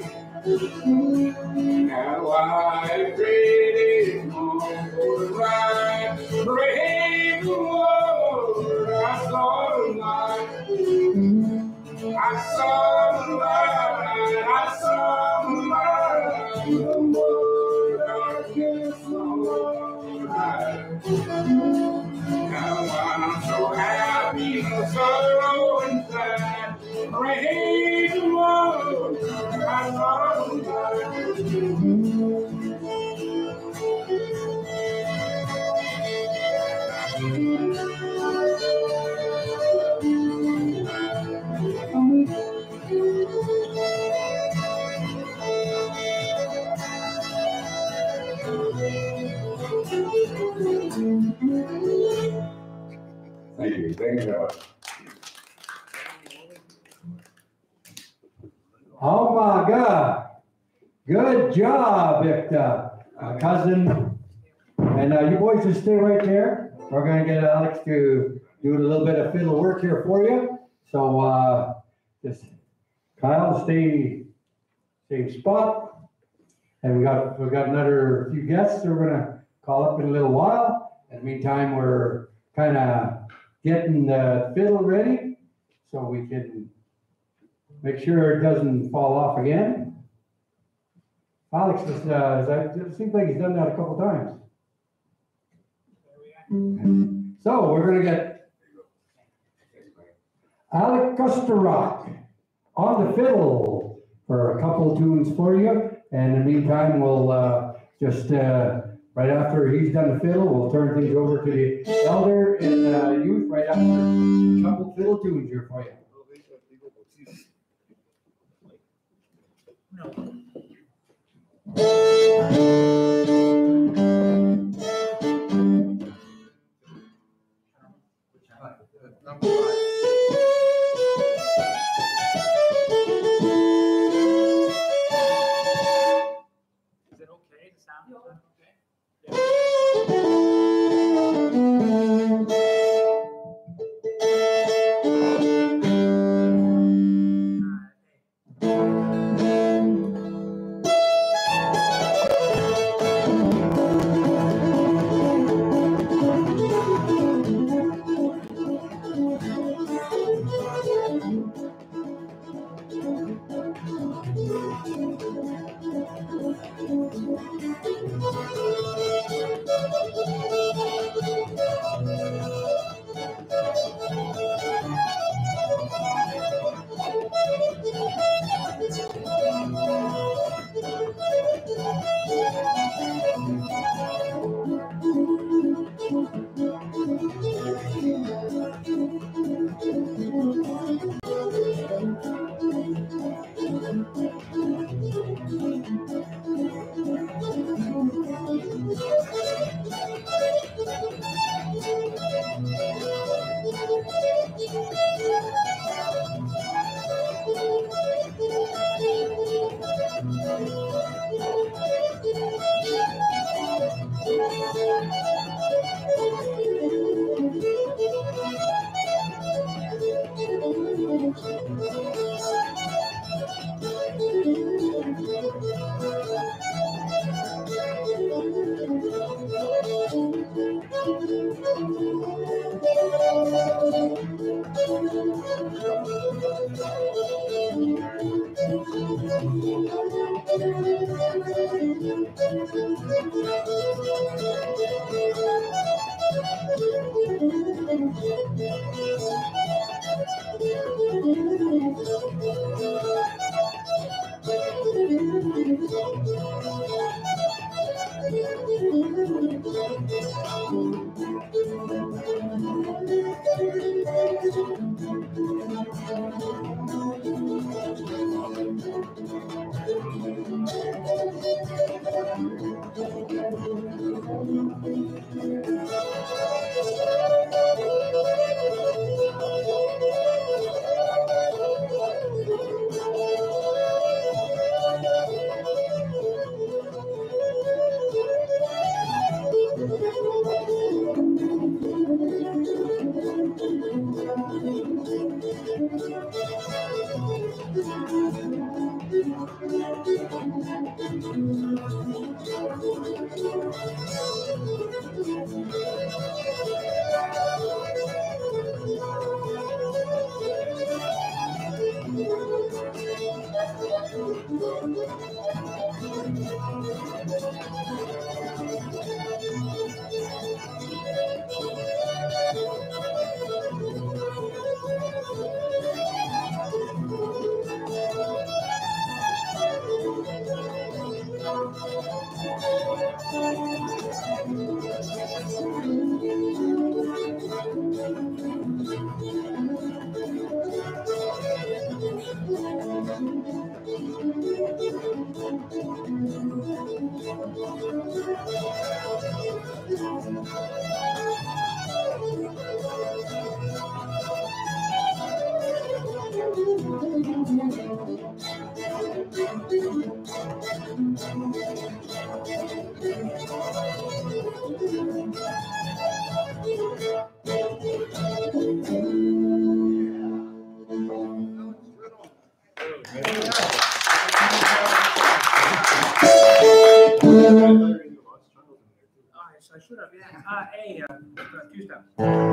Now I pray on for the ride. Praise the Lord, I saw the light. I saw the light, I saw the light. The more darkness on the night. Now I'm so happy, no sorrow inside. Thank you, thank you very much. Oh my God. Good job, Victor, uh, cousin. And uh, you boys just stay right there. We're gonna get Alex to do a little bit of fiddle work here for you. So uh, just Kyle, stay same spot. And we got we got another few guests that we're gonna call up in a little while. In the meantime, we're kind of getting the fiddle ready so we can make sure it doesn't fall off again. Alex, is, uh, is that, it seems like he's done that a couple times. So we're gonna get Alec Kusterrock on the fiddle for a couple tunes for you. And in the meantime, we'll uh, just, uh, right after he's done the fiddle, we'll turn things over to the elder and uh, youth right after a couple fiddle tunes here for you. Is it okay to sound okay? should have, yeah. Uh, hey, uh, uh, two steps.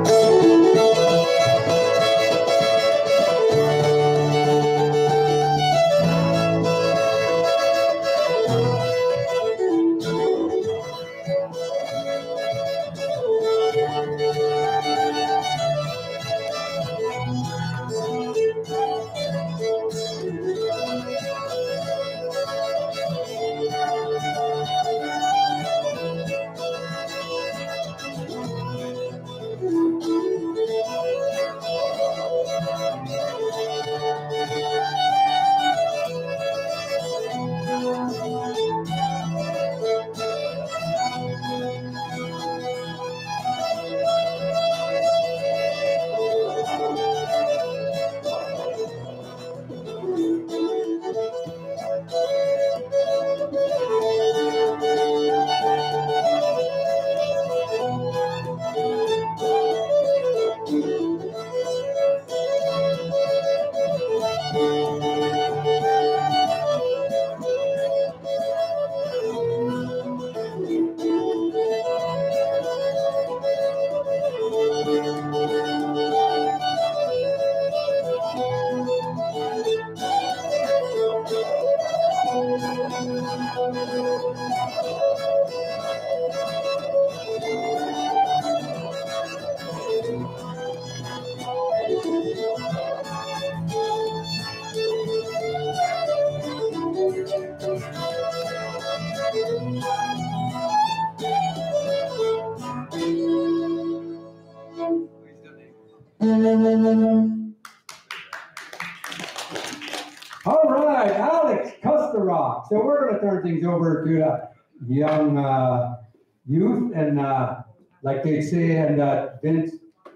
All right, Alex Custerock. So we're going to turn things over to uh, young uh, youth, and uh, like they say in uh, Vince,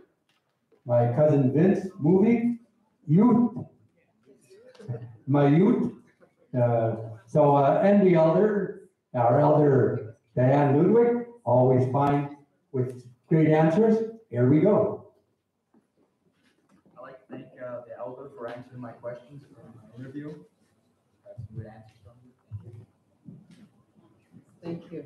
my cousin Vince movie, youth, my youth. Uh, so uh, and the elder, our elder Diane Ludwig, always fine with great answers. Here we go. I'd like to thank uh, the elder for answering my questions for my interview. Got some good answers from you. Thank you.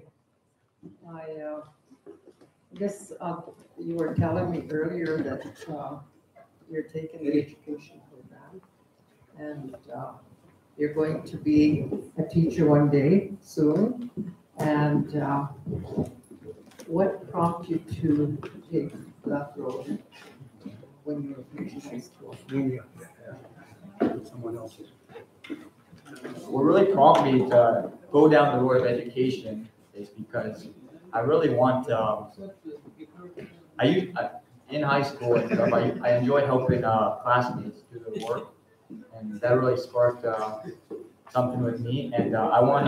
I uh, guess uh, you were telling me earlier that uh, you're taking the education program, and uh, you're going to be a teacher one day soon. And uh, what prompted you to take that role when you were in high school? Someone else's. What really prompted me to go down the road of education is because I really want, um, I used, I, in high school and stuff, I, I enjoy helping uh, classmates do their work, and that really sparked uh, something with me, and uh, I want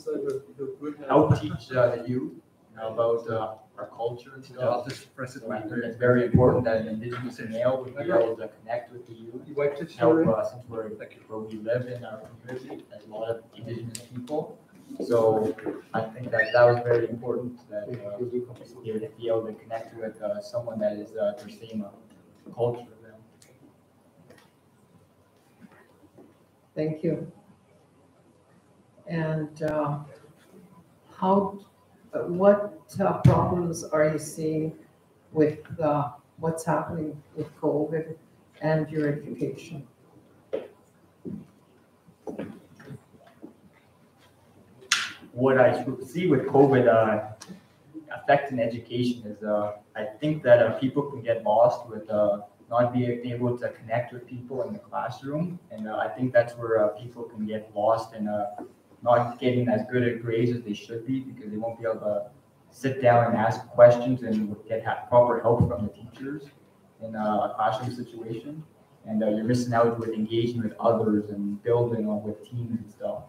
to help teach uh, the youth, you know, about uh, our culture and stuff. So I think it's very important that an Indigenous male would be able to connect with the youth, help uh, since we're where we live in our community, there's a lot of Indigenous people. So I think that that was very important, that uh, you would be able to connect with uh, someone that is uh, the same uh, culture as them. Thank you. And uh, how, uh, what uh, problems are you seeing with uh, what's happening with COVID and your education? What I see with COVID uh, affecting education is uh, I think that uh, people can get lost with uh, not being able to connect with people in the classroom. And uh, I think that's where uh, people can get lost and uh, not getting as good at grades as they should be, because they won't be able to sit down and ask questions and get proper help from the teachers in a classroom situation. And uh, you're missing out with engaging with others and building on with teams and stuff.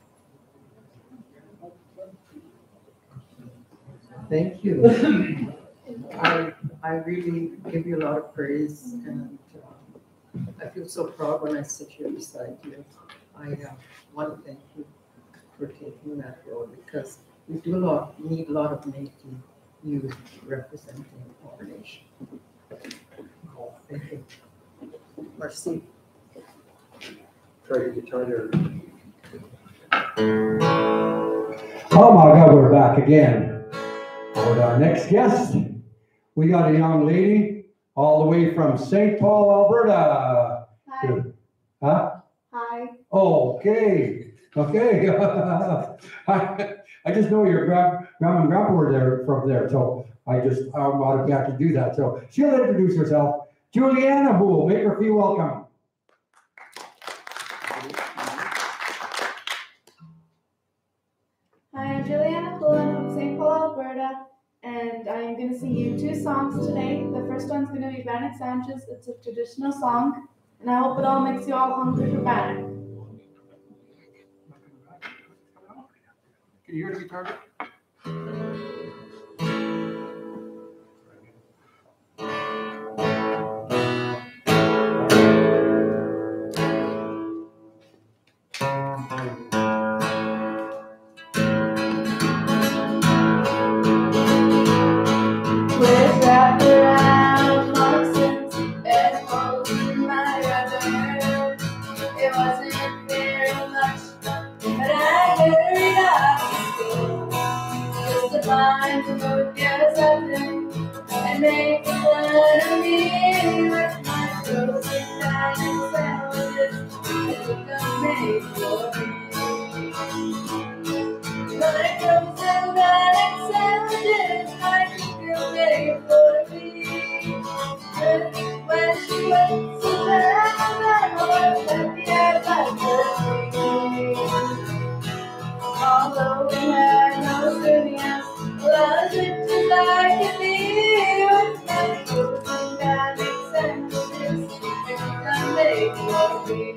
Thank you. I, I really give you a lot of praise, and uh, I feel so proud when I sit here beside you. I uh, want to thank you for taking that role, because we do a lot, need a lot of Métis youth representing our nation. Thank you. Merci. Try your guitar there. Oh my God, we're back again. Portage Our next guest, we got a young lady all the way from Saint Paul, Alberta. Hi. Huh? Hi. Oh, okay, okay. I, I just know your grand, grandma and grandpa were there from there, so I just, I'm automatic to do that. So she'll introduce herself. Juliana Boole, make her feel welcome. Hi, I'm Juliana Boole from Saint Paul, Alberta, and I'm going to sing you two songs today. The first one's going to be Bannock Sanchez. It's a traditional song, and I hope it all makes you all hungry for bannock. Can you hear the guitar? With wrapped around moccasins and holes in my rubber, it wasn't very much, but I hurried off to school just to find the book as something and make fun of me with my frozen diamond sandwiches that looked unmade for me. My frozen diamond sandwiches I could made for me. When she went to town, I was happy as I could be. Although we had no souvenirs, was it just like it be with my frozen diamond sandwiches that made for me.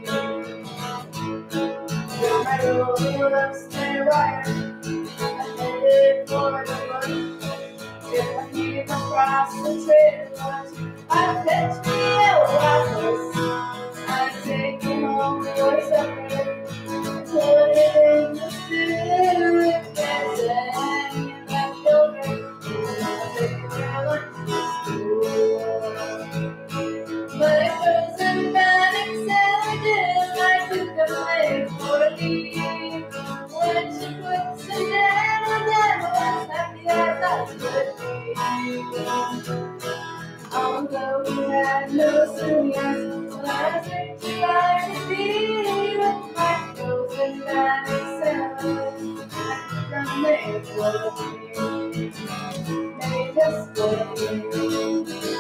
When I rolled upstairs wire, I headed for the bush. If I came across the trail, I'd fetch me a walrus. I'd take him home for supper, put it in the stew. If there's any left over, I'd take it for lunch to school. My frozen bannock sandwiches, I took them away for me. When she put some jam on them, I was happy as I could be. Although we had no souvenirs, well, I think you like to be with my frozen bannock sandwich. I made for me, made just for me.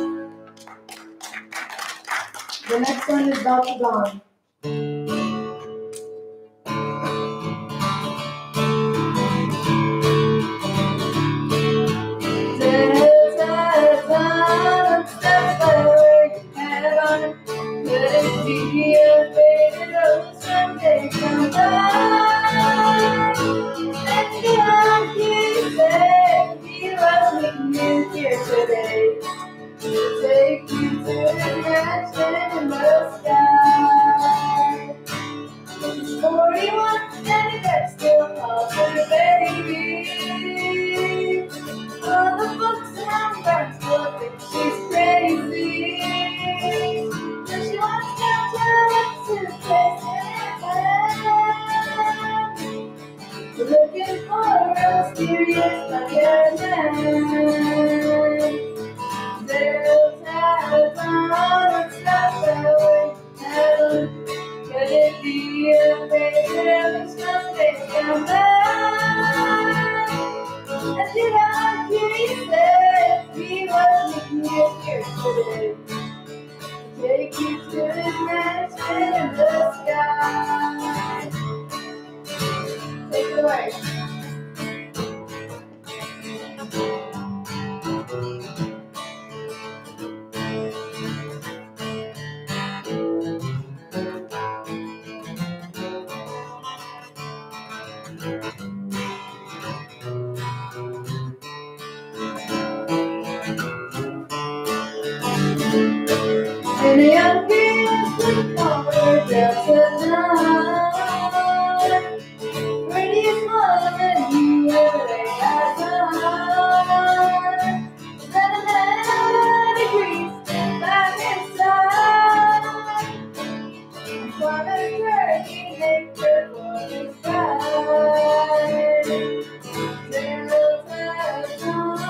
The next one is About to Dawn. Take you to the mansion in the sky. She's forty-one and he gets still calls her baby. All the books and friends will think she's crazy. So she wants down to suitcase and looking for a mysterious man. They'll tell on and stop going heaven. Could it be a baby and someday come back? And did I hear you say he was meeting you here today? Take you to the mansion in the sky. Take it away. And the young girls look over just at night. Prettiest woman you ever had done. Then a man agrees back inside. And what a turkey maker for his bride. They'll tell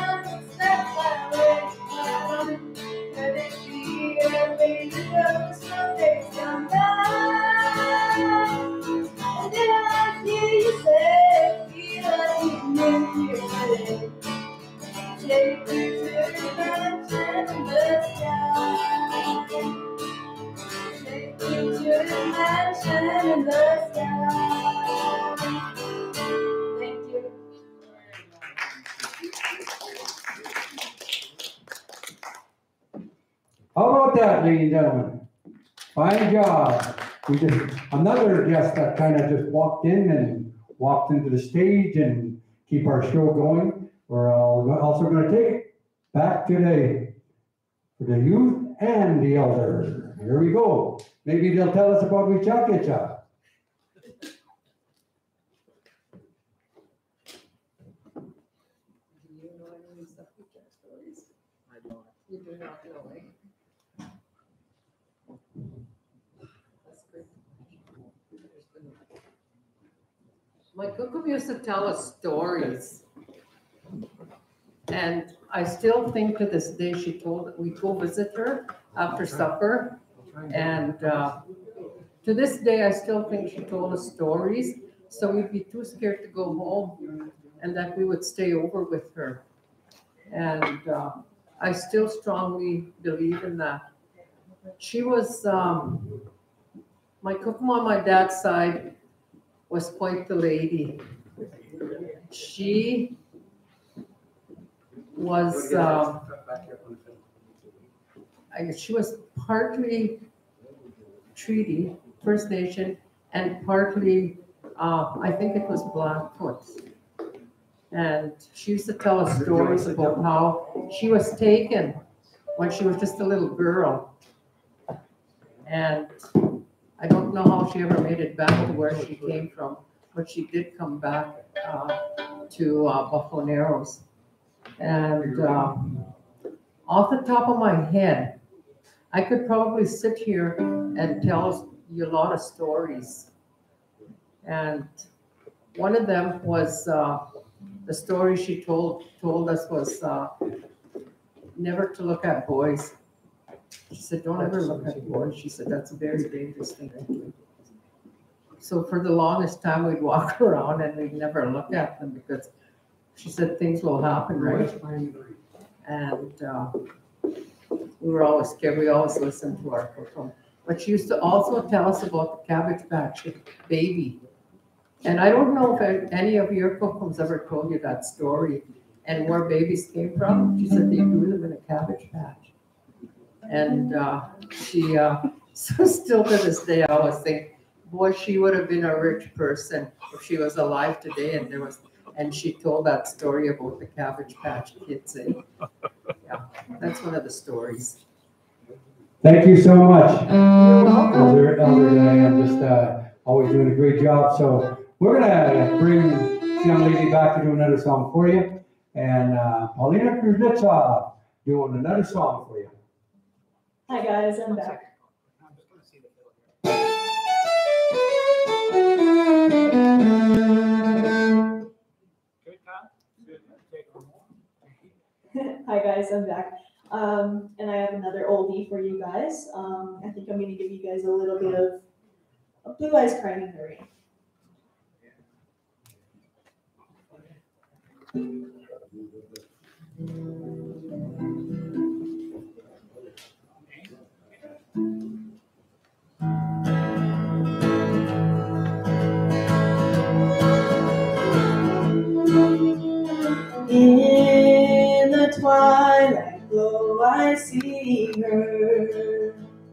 that, ladies and gentlemen? Fine job. We just, another guest that kind of just walked in and walked into the stage and keep our show going. We're also going to take it back to the, to the youth and the elder. Here we go. Maybe they'll tell us about Wichakacha. You do not know, eh? That's good. My cuckoo used to tell us stories. And I still think to this day, she told, we go visit her after supper. And uh, to this day, I still think she told us stories. So we'd be too scared to go home and that we would stay over with her. And uh, I still strongly believe in that. She was, um, my kukum on my dad's side was quite the lady. She was, uh, I, she was partly Treaty, First Nation, and partly, uh, I think it was Blackfoot. And she used to tell us stories about how she was taken when she was just a little girl. And I don't know how she ever made it back to where she came from, but she did come back uh, to uh, Buffalo Narrows. And uh, off the top of my head, I could probably sit here and tell you a lot of stories. And one of them was, uh, the story she told told us was uh, never to look at boys. She said, don't ever look at boys. She said, that's a very dangerous thing to do. So for the longest time, we'd walk around and we'd never look at them because she said things will happen, right? And uh, we were always scared. We always listened to our kukum. But she used to also tell us about the Cabbage Patch Baby. And I don't know if any of your kukums ever told you that story and where babies came from. She said they grew them in a cabbage patch. And uh, she, uh, so still to this day, I always think, boy, she would have been a rich person if she was alive today. And there was, and she told that story about the Cabbage Patch Kids. Eh? Yeah, that's one of the stories. Thank you so much. Elder, Elder Diane, just uh, always doing a great job. So we're gonna bring this young lady back to do another song for you. And uh, Paulina Kruzlitsa doing another song for you. Hi guys, I'm back. Hi guys, I'm back. Um, and I have another oldie for you guys. Um, I think I'm going to give you guys a little bit of, of Blue Eyes Crying in the Rain. In the twilight glow I see her,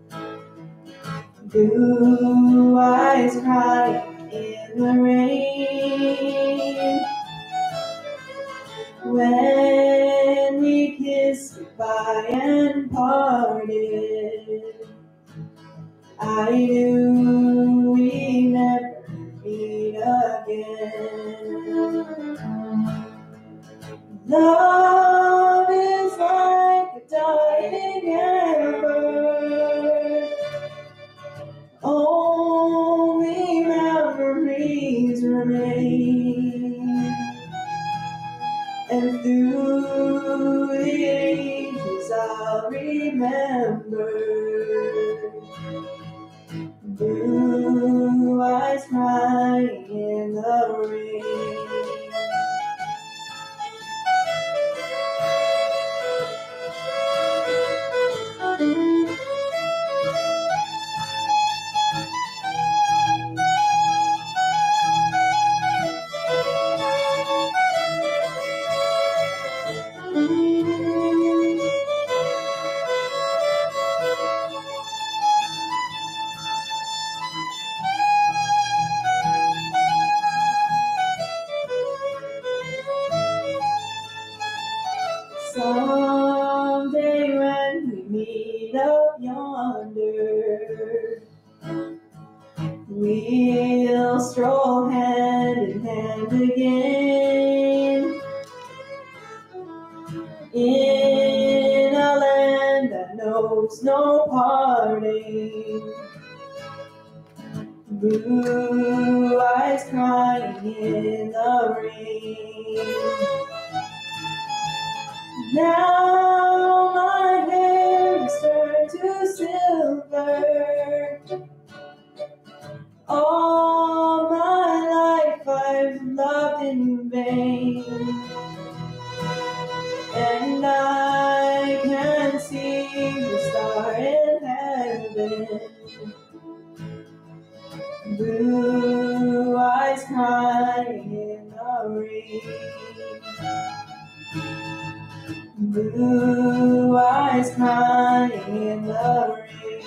blue eyes crying in the rain. When we kissed goodbye and parted, I knew we'd never meet again. Love is like a dying ember, only memories remain, and through the ages I'll remember blue eyes crying in the rain. laid out yonder. We'll stroll hand in hand again in a land that knows no parting. Blue eyes crying in the rain. Now my hair has turned to silver. All my life I've loved in vain, and I can see the star in heaven. Blue eyes crying in the rain. Blue eyes crying in the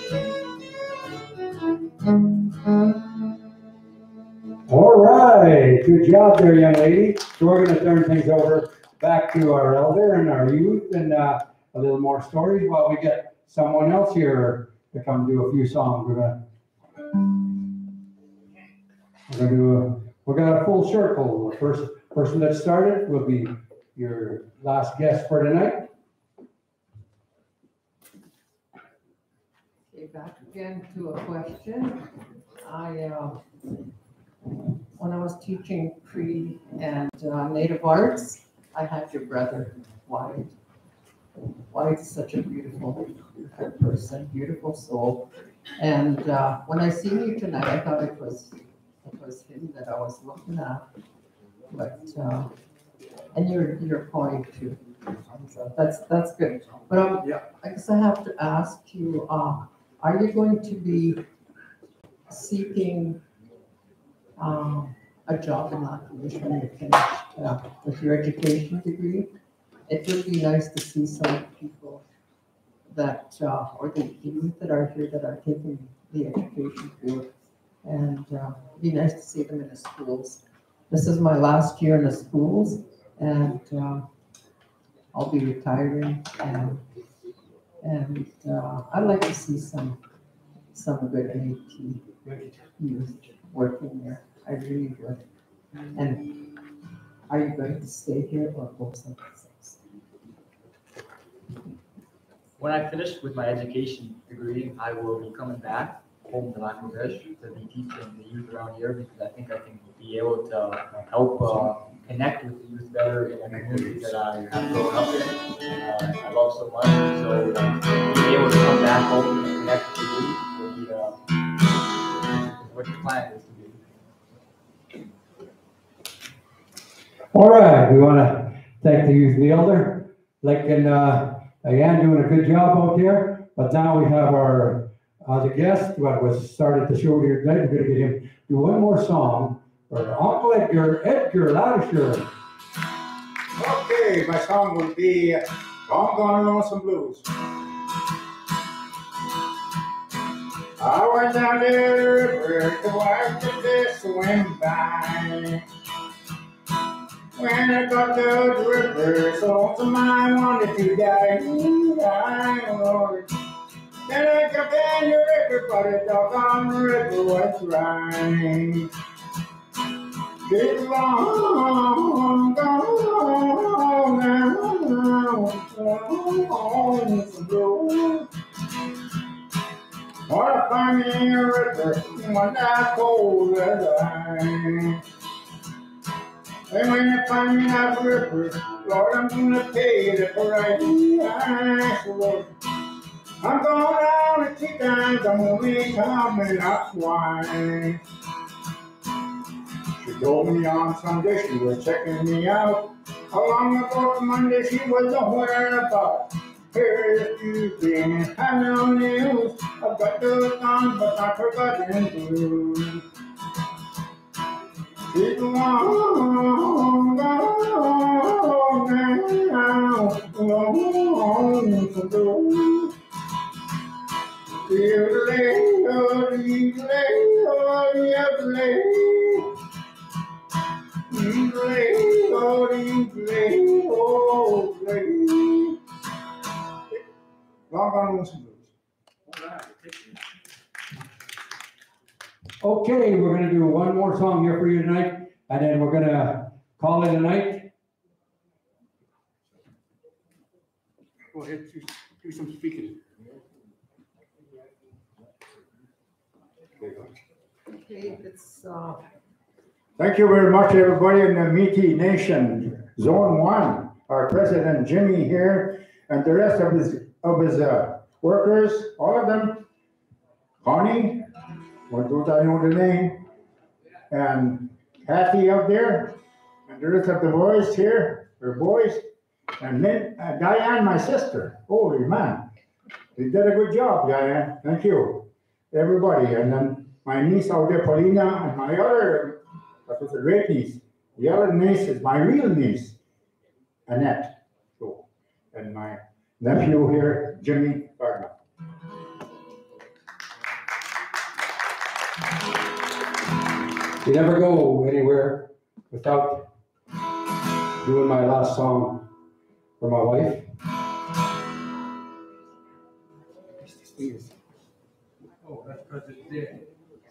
rain. All right, good job there, young lady. So we're going to turn things over back to our elder and our youth and uh, a little more stories while we get someone else here to come do a few songs. We're going to we're going to do a, we're got a full circle. The first person that started will be your last guest for tonight. Okay, back again to a question. I, uh, when I was teaching pre and uh, native arts, I had your brother, Wyatt. Wyatt's such a beautiful person, beautiful soul. And uh, when I seen you tonight, I thought it was it was him that I was looking at. But uh, and you're you're pointing too. So that's that's good. But um, yeah. I guess I have to ask you, uh, are you going to be seeking um, a job in that position when you're finished uh, with your education degree? It would be nice to see some people that, uh, or the youth that are here that are taking the education field, and uh, it'd be nice to see them in the schools. This is my last year in the schools, and uh, I'll be retiring, and and uh, I'd like to see some some good Métis youth working there. I really would. And are you going to stay here or go someplace else? When I finish with my education degree, I will be coming back home to Bangladesh to be teaching the youth around here, because I think I can be able to help uh, connect with the youth better in the communities that I have grown up in. Uh, I love so much, so uh, being able to come back home and connect with the youth will be uh, what the plan is to do. All right, we want to thank the youth leader, like and uh, Diane doing a good job out there. But now we have our uh, the guest what was started the show here tonight. We're going to get him do one more song for Uncle Edgar, Edgar Ladisher. Okay, my song will be "Gone Gone Lonesome Blues." I went down to the river to watch the fish swim by. When I got to the river, so some I wanted to die. Ooh, I Lord. Then I got in the river, but the doggone river was dry. It's long gone now, gone some blue. Wanna find me a river, one that cold as ice. And when you find me that river, Lord, I'm gonna pay the price, Lord. I'm going down to two times, I'm only coming up twice. She told me on Sunday she was checking me out. How long ago Monday she was nowhere about. Here's Tuesday and have no news. I've got those songs but not forgotten to. It's long gone now, long to go. Yodelay, yodelay, yodelay, yodelay, yodelay, yodelay. Long gone lonesome blues. Okay, we're gonna do one more song here for you tonight, and then we're gonna call it a night. Go ahead, do, do some speaking. Okay, it's, uh, Thank you very much, everybody in the Métis Nation, Zone One, our president Jimmy here, and the rest of his of his uh, workers, all of them. Connie, what don't I know the name? And Kathy up there, and the rest of the boys here, or boys, and then uh, Diane, my sister. Holy man, you did a good job, Diane. Thank you, everybody, and then my niece out there, Paulina, and my other. That was a great niece. The other niece is my real niece, Annette. So, and my nephew here, Jimmy Gardner. You never go anywhere without doing my last song for my wife. Oh, that's because it's dead.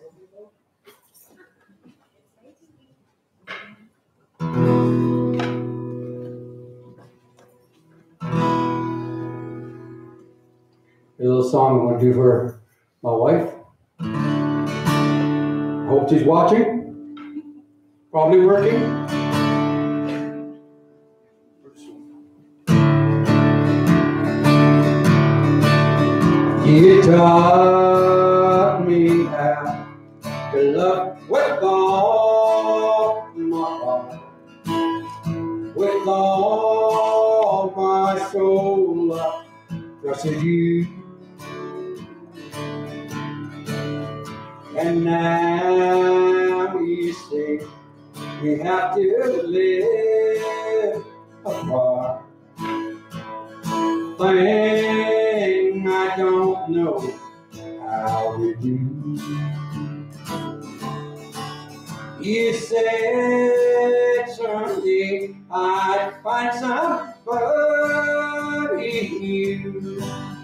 A little song I want to do for my wife. Hope she's watching. Probably working. You taught me how to love with all my heart, with all my soul. I trusted you. And now you say we have to live apart. Thing I don't know how we do. You said someday I'd find somebody new.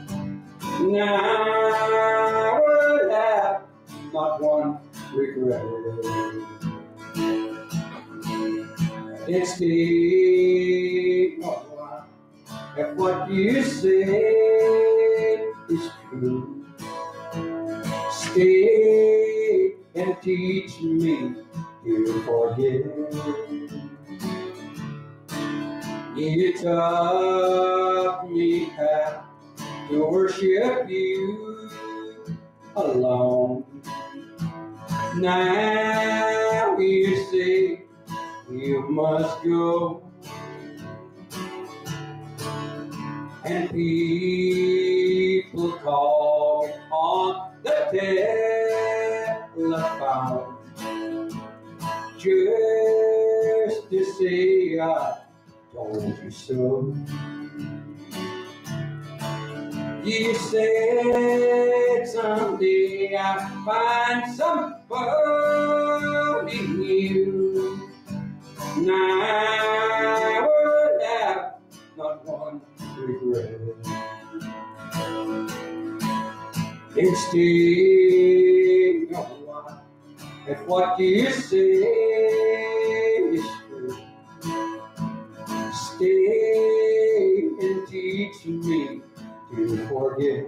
Now I would have not one regret. Instead of what, if what you say is true, stay and teach me to forgive. You taught me how to worship you alone. Now you say you must go, and people call me on the telephone just to say I told you so. You said someday I'll find somebody new. Now I would have not one regret. Instead of what, if what you say is true, stay and teach me to forgive.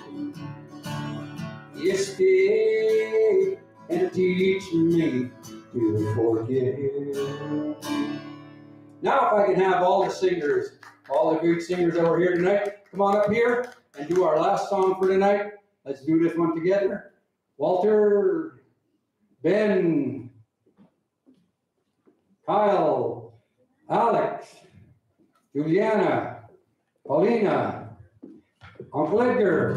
You stay and teach me to forgive. Now if I can have all the singers, all the great singers that were here tonight, come on up here and do our last song for tonight. Let's do this one together. Walter, Ben, Kyle, Alex, Juliana, Paulina, Uncle Edgar.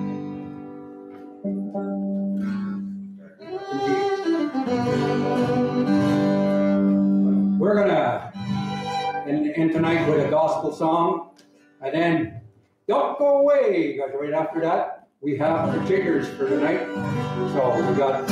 We're gonna end, end tonight with a gospel song, and then don't go away, because right after that we have the chiggers for tonight. So we got.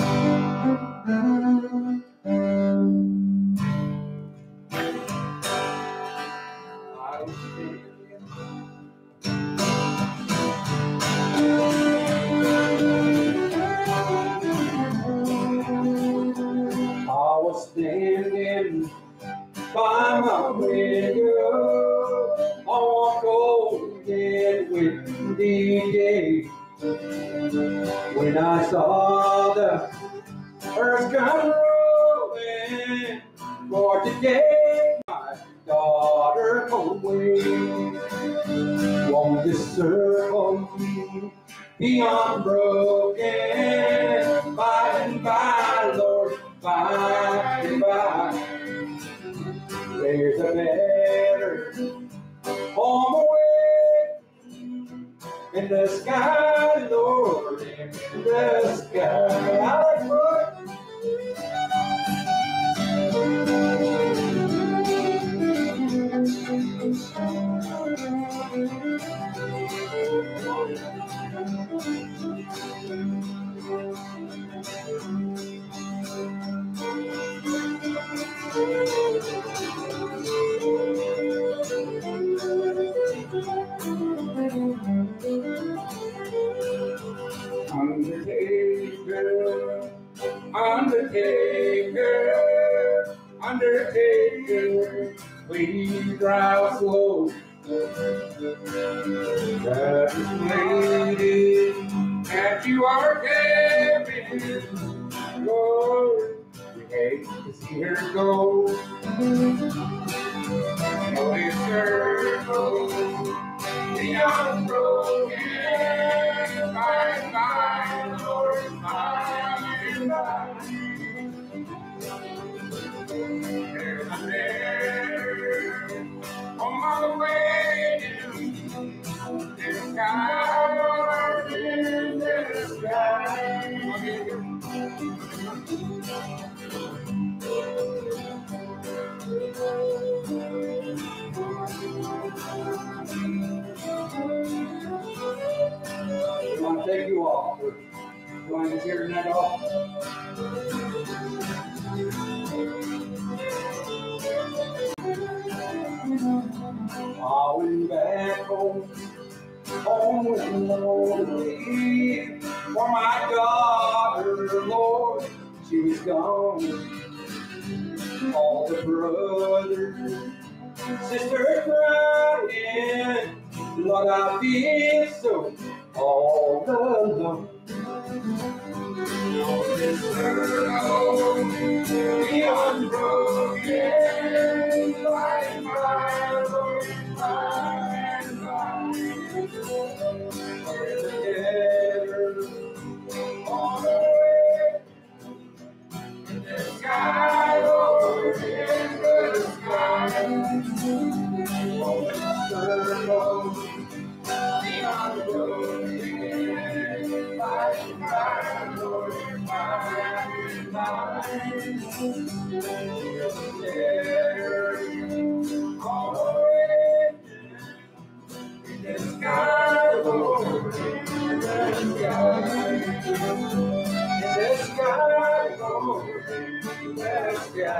with you on a cold and windy day. When I saw the earth come rolling for to take my daughter away, won't this circle be unbroken by and by, Lord, by and by? There's a better home away in the sky, Lord, in the sky. Lord. Undertaker, Undertaker, Undertaker, please drive slow. That is lady that you are carrying, Lord, we hate to see her go. No, it's circle, the unbroken, by and by, Lord, by and by. There's a bear on my way in the sky, in the sky. I want to thank you all for joining us here tonight. All. I went back home, home and lonely, for my daughter, Lord, she was gone. All the brothers, sisters crying, Lord, I feel so all alone. On this circle, the unbroken, by and by, Lord, by and by. We're together on the way in the sky, Lord, in the sky. On this circle, the unbroken, by and by, Lord, by and by. We're together on the way in the sky, Lord, in the sky. In the sky, Lord, in the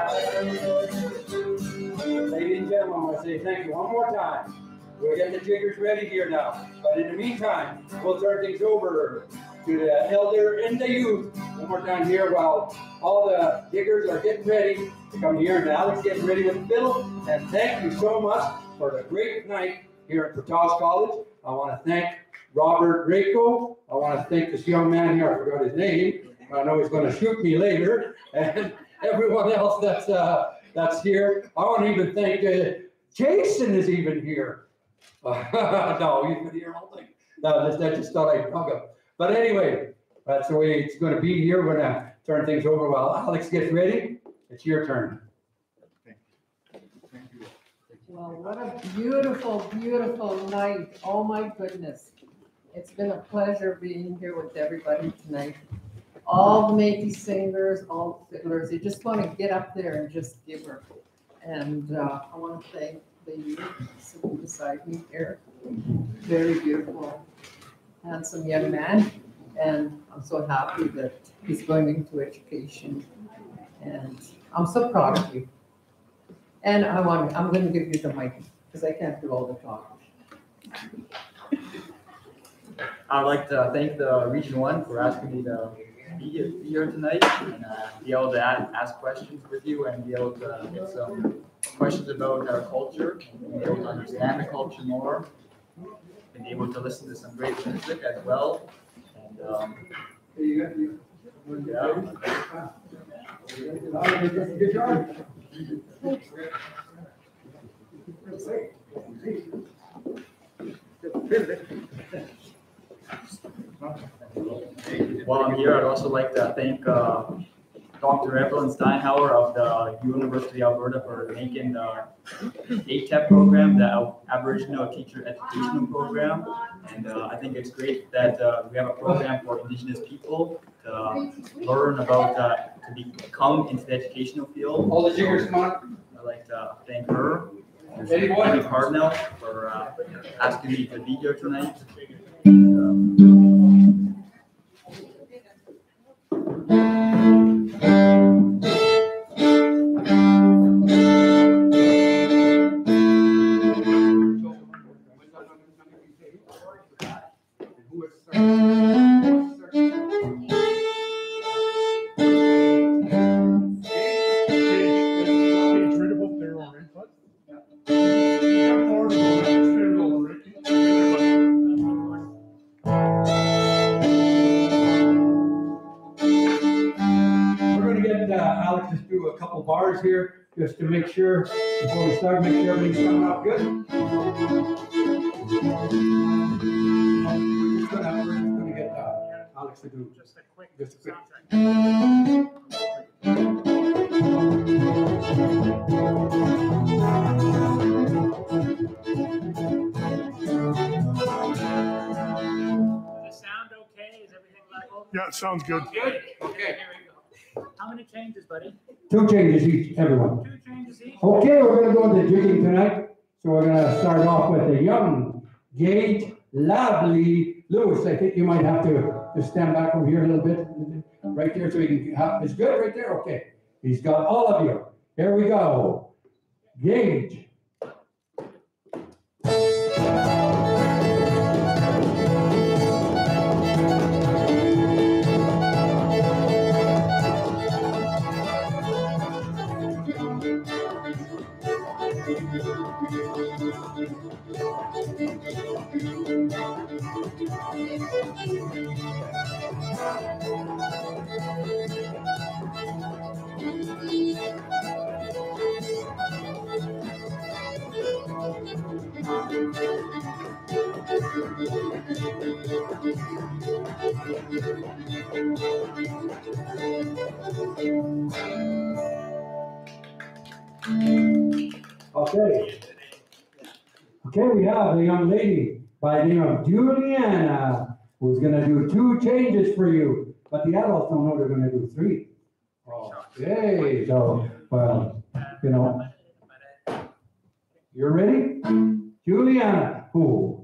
sky. Ladies and gentlemen, I want to say thank you one more time. We're getting the jiggers ready here now. But in the meantime, we'll turn things over to the elder and the youth one more time here while all the jiggers are getting ready to come here. And Alex getting ready with the fiddle. And thank you so much for the great night here at Portage College. I want to thank Robert Draco. I want to thank this young man here. I forgot his name. I know he's going to shoot me later. And everyone else that's uh, that's here. I want to even thank uh, Jason is even here. Uh, no, he's been here all night. No, I just thought I'd hug him. But anyway, that's the way it's going to be here. We're going to turn things over while Alex gets ready. It's your turn. Well, what a beautiful, beautiful night. Oh my goodness. It's been a pleasure being here with everybody tonight. All the Métis singers, all the fiddlers, they just want to get up there and just give her. And uh, I want to thank the youth sitting beside me here. Very beautiful, handsome young man. And I'm so happy that he's going into education. And I'm so proud of you. And I want, I'm going to give you the mic because I can't do all the talking. I'd like to thank the Region One for asking me to be here tonight and uh, be able to ask questions with you and be able to get some questions about our culture, been able to understand the culture more, been able to listen to some great music as well. And, um, yeah. Good job. While I'm here, I'd also like to thank uh, Doctor Evelyn Steinhauer of the University of Alberta for making the A T E P program, the Aboriginal Teacher Educational Program. And uh, I think it's great that uh, we have a program for Indigenous people to learn about, uh, to become into the educational field. All the jiggers, come on. I'd like to thank her, and Ready, boy? Amy Cardinal, for uh, asking me to be here tonight. Bars here just to make sure before we start, make sure everything's coming out good. We're just gonna, we're just gonna get uh, Alex to do just a quick, just a quick. Does the sound okay? Is everything level? Yeah, it sounds good. Good. Okay. How many changes, buddy? Two changes each, everyone. Two changes each. Okay, we're gonna go into jigging tonight. So we're gonna start off with a young, Gage, lovely Lewis. I think you might have to just stand back over here a little bit, right there, so he can have. It's good right there. Okay, he's got all of you. Here we go, Gage. Okay. Okay, we have a young lady by the name of Juliana who's gonna do two changes for you, but the adults don't know they're gonna do three. Okay, so, well, you know, you're ready? Juliana, who?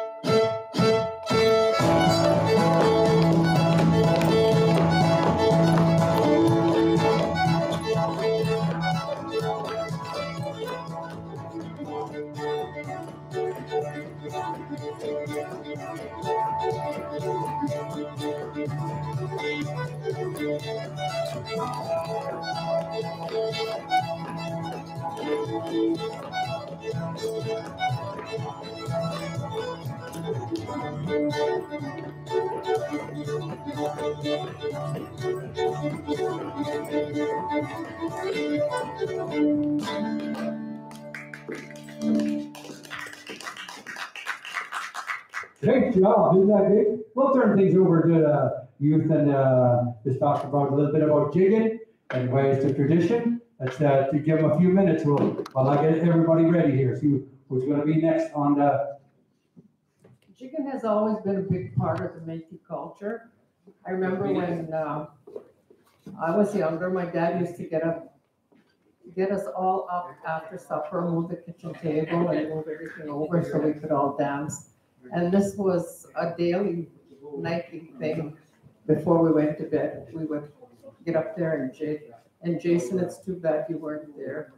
Great job, isn't that great? We'll turn things over to uh, youth and uh, just talk about a little bit about jigging and why it's a tradition. Let's uh, to give them a few minutes while, while I get everybody ready here. See who's going to be next on the. Jigging has always been a big part of the Métis culture. I remember when uh, I was younger, my dad used to get up, get us all up after supper, move the kitchen table and move everything over so we could all dance. And this was a daily, nightly thing before we went to bed. We would get up there and jig. And Jason, it's too bad you weren't there.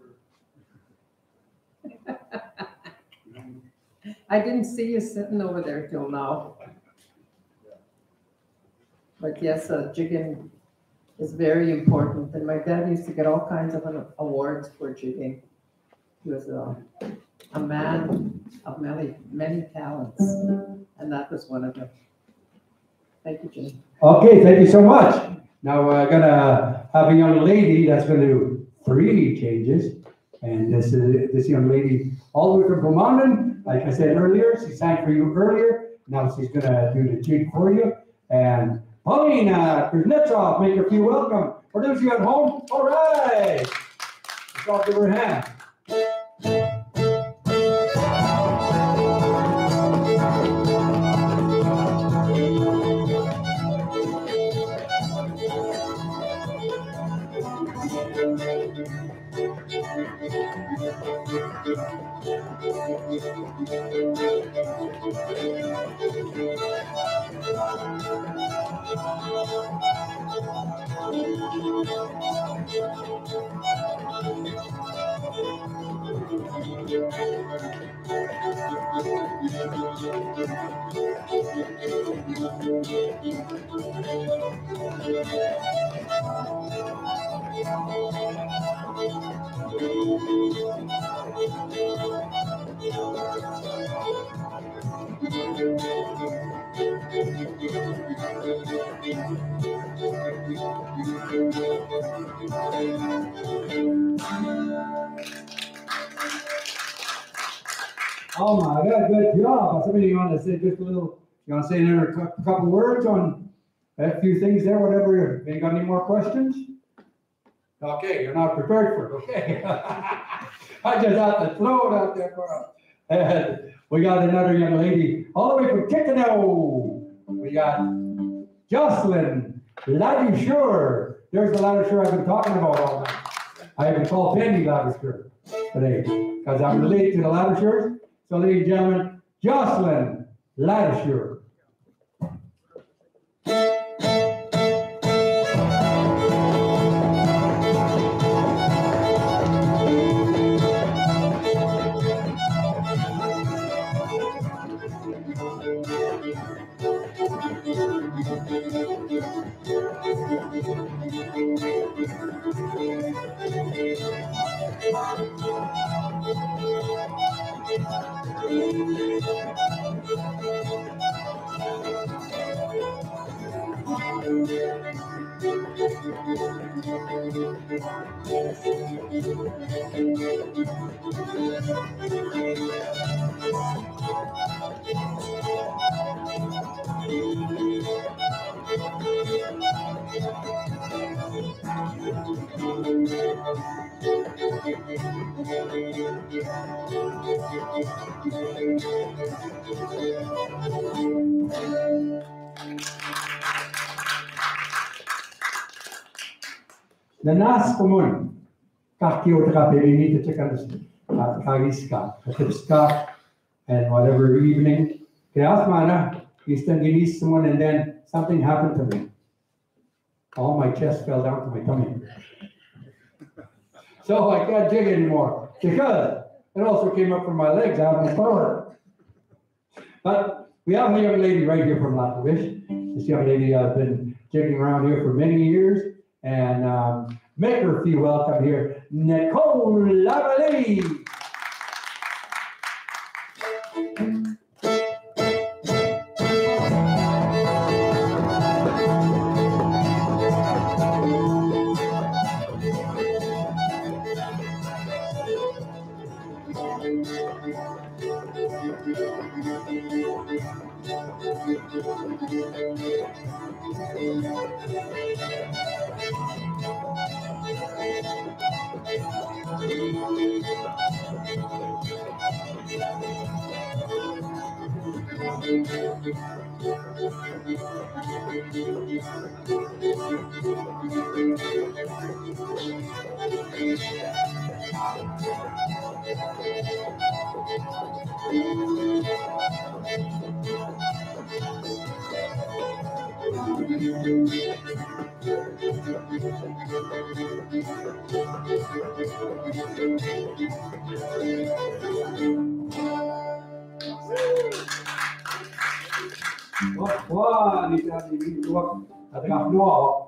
I didn't see you sitting over there till now. But yes, uh, jigging is very important. And my dad used to get all kinds of awards for jigging. He was a, a man of many, many talents, and that was one of them. Thank you, Jimmy. Okay, thank you so much. Now we're gonna have a young lady that's gonna do three changes. And this is this young lady all the way from Vermont. Like I said earlier, she sang for you earlier. Now she's gonna do the jig for you. And Paulina Kuznetsov, make her feel welcome. For those of you at home, all right. Let's all give her a hand. Oh my God, good job. Somebody you want to say just a little, you want to say another cou- couple words on a few things there, whatever. You got any more questions? Okay, you're not prepared for it, okay. I just had to throw it out there for us. And we got another young lady all the way from Chickeno. We got Jocelyn Ladouchure. There's the Ladouchure I've been talking about all night. I have been called Penny Ladouchure today because I'm related to the Ladouchures. So, ladies and gentlemen, Jocelyn Ladouchure. The nas komun kaki otra perini to check on kagiska, kakiska, and whatever evening. Kayasmana, he's standing someone, and then something happened to me. All my chest fell down to my tummy. So I can't jig anymore because it also came up from my legs out of my power. But we have a young lady right here from Latvish. This young lady has been jigging around here for many years. And um, make her feel welcome here, Nicole Lavalley.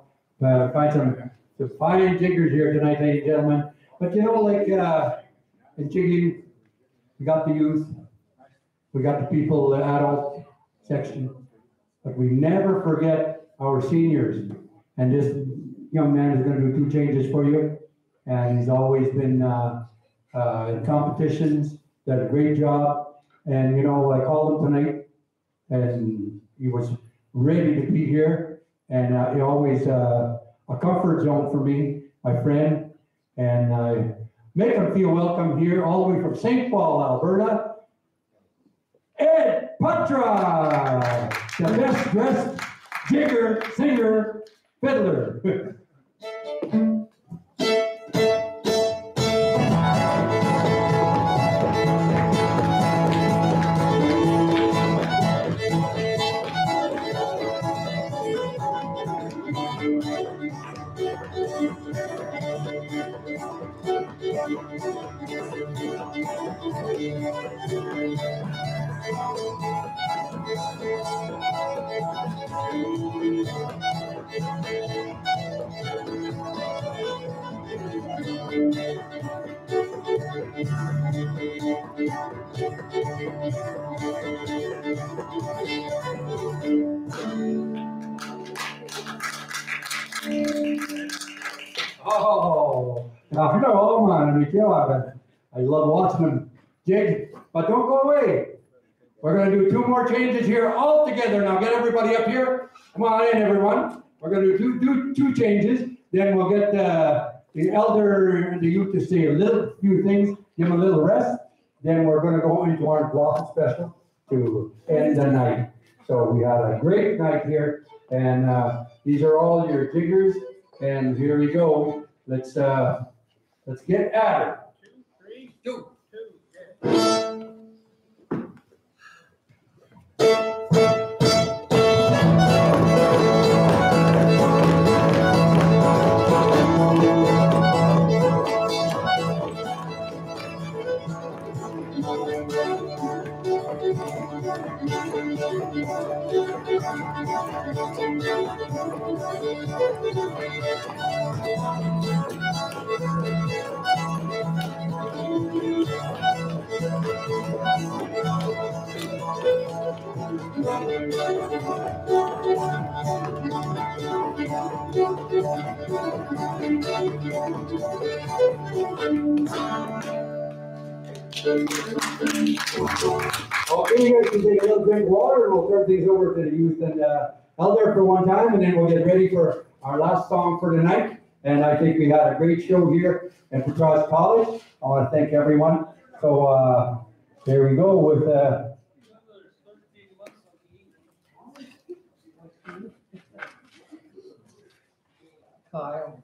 Uh, find some, some fine jiggers here tonight, ladies and gentlemen. But you know, like uh, in jigging, we got the youth, we got the people, the adult section, but we never forget our seniors. And this young man is going to do two changes for you, and he's always been uh, uh, in competitions, did a great job. And you know, I called him tonight, and he was ready to be here, and uh, he always uh, a comfort zone for me, my friend, and I make him feel welcome here, all the way from Saint Paul, Alberta. Ed Patra, the best dressed jigger, singer, fiddler. Oh, now hello, man, Michael. I love watching them jig, but don't go away. We're going to do two more changes here all together. Now get everybody up here. Come on in, everyone. We're going to do two, two changes. Then we'll get uh, the elder and the youth to say a little few things, give them a little rest. Then we're going to go into our Blossom special to end the night. So we had a great night here, and uh, these are all your jiggers. And here we go. Let's uh, let's get at it. Three, Two. Okay, you guys can take a little drink of water, and we'll turn things over to the youth and uh, elder for one time, and then we'll get ready for our last song for the night. And I think we had a great show here at Portage College. I want to thank everyone. So uh, there we go with uh, Kyle.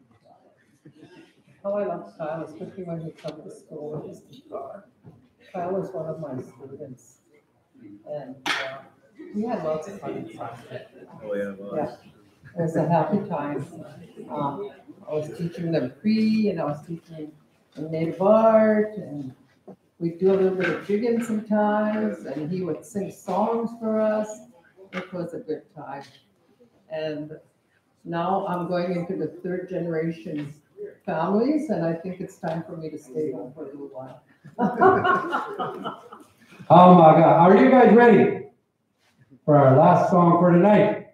Oh, I love Kyle, especially when he comes to school with his guitar. Kyle was one of my students, and uh, we had lots of fun and fun. Oh, yeah, well. Yeah, it was a happy time. Um, I was teaching them Cree, and I was teaching them native art, and we'd do a little bit of jigging sometimes, and he would sing songs for us. It was a good time. And now I'm going into the third generation families, and I think it's time for me to stay home for a little while. Oh my God, are you guys ready for our last song for tonight?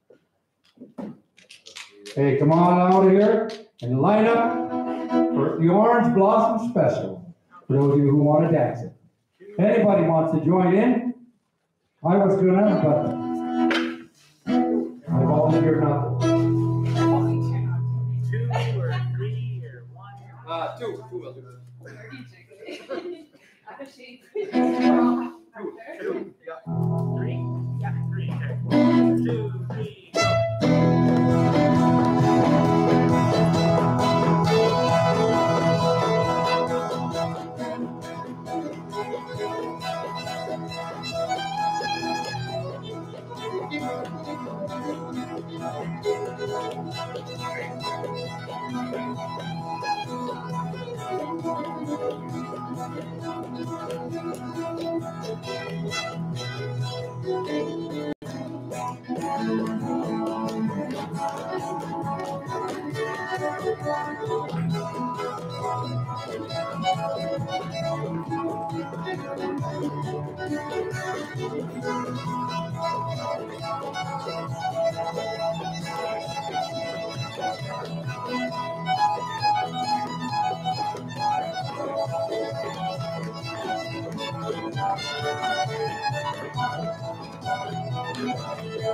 Hey, come on out of here and line up for the Orange Blossom Special, for those of you who want to dance it. If anybody wants to join in, I was gonna, but I volunteer not to. two or three or one. Uh, two, two will do. Two, two, yeah. Three, yeah, three. Okay. One, two, three, go.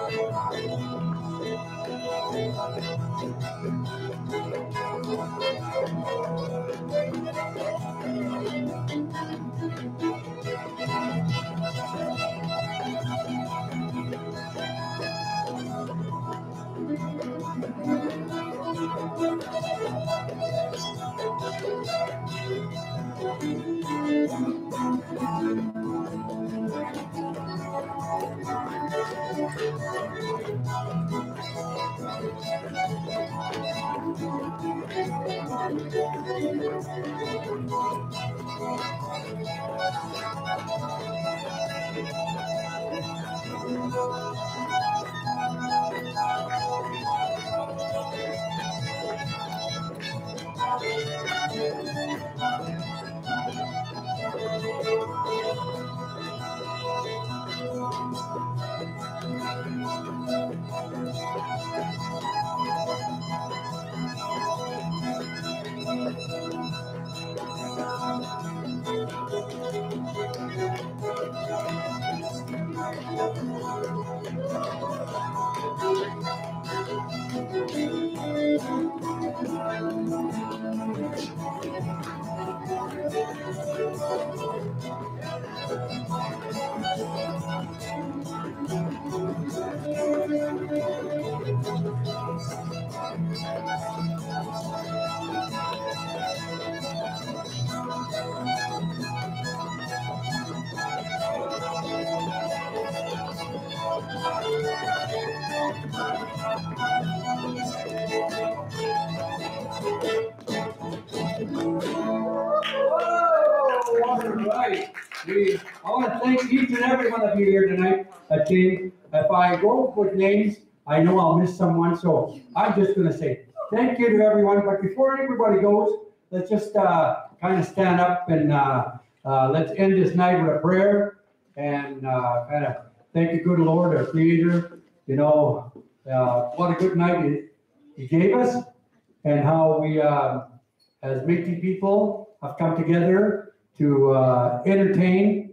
Right. We, I want to thank each and every one of you here tonight that came. If I go with names, I know I'll miss someone, so I'm just going to say thank you to everyone. But before everybody goes, let's just uh, kind of stand up and uh, uh, let's end this night with a prayer and uh, kind of thank the good Lord, our Creator. You know, uh, what a good night He, he gave us, and how we, uh, as Métis people, have come together to uh, entertain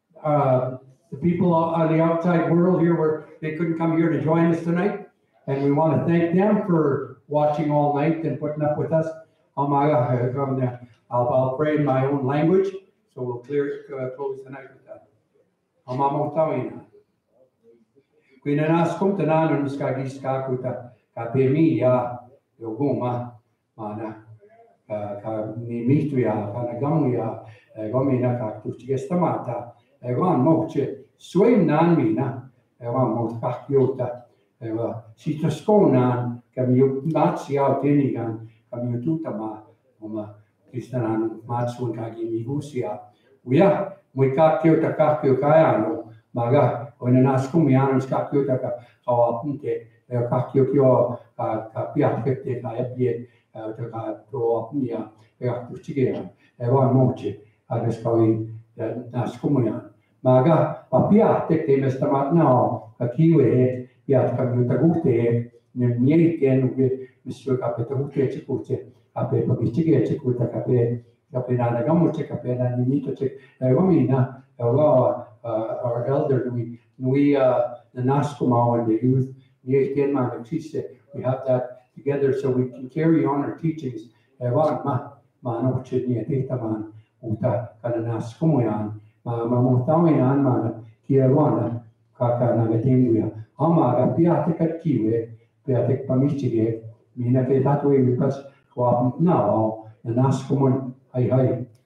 uh, the people on the outside world here where they couldn't come here to join us tonight. And we want to thank them for watching all night and putting up with us. I'll, I'll pray in my own language, so we'll clear uh, close the night with that. Quinanas tanan skagis kakuta kapemia yoguma mana ka ni mituya kana gamuya gomina ka tustigestamata egon moche swim nan mina egon mot kakiota eva sitoskonan kamio matsi out enigan kamio tutama uma kristanan matsun kagi migusia uya moi kakiota kakio kayano maga When an askumian skakuta ka kawapunte kakio kyo ka piat kete ka epie to ka to apnia ka tuchigera evan moche adeskawi askumian maga papia tete mestamat nao ka kiwe piat ka yuta gute ne nieten uge misyo ka peta gute chikuche ape papichige chikuta ka pe ka pe na ga moche ka pe na nimito che gomina ewa our elder we we uh the Naskuma and the youth we have that together so we can carry on our teachings ma ma no chini man uta kana Naskuma ma ma mutawinan ma kiwana kaka na gatinguya ama ga piate katkiwe piate pamichige mina ke tatwe vipas kwa na the Naskuma hai hai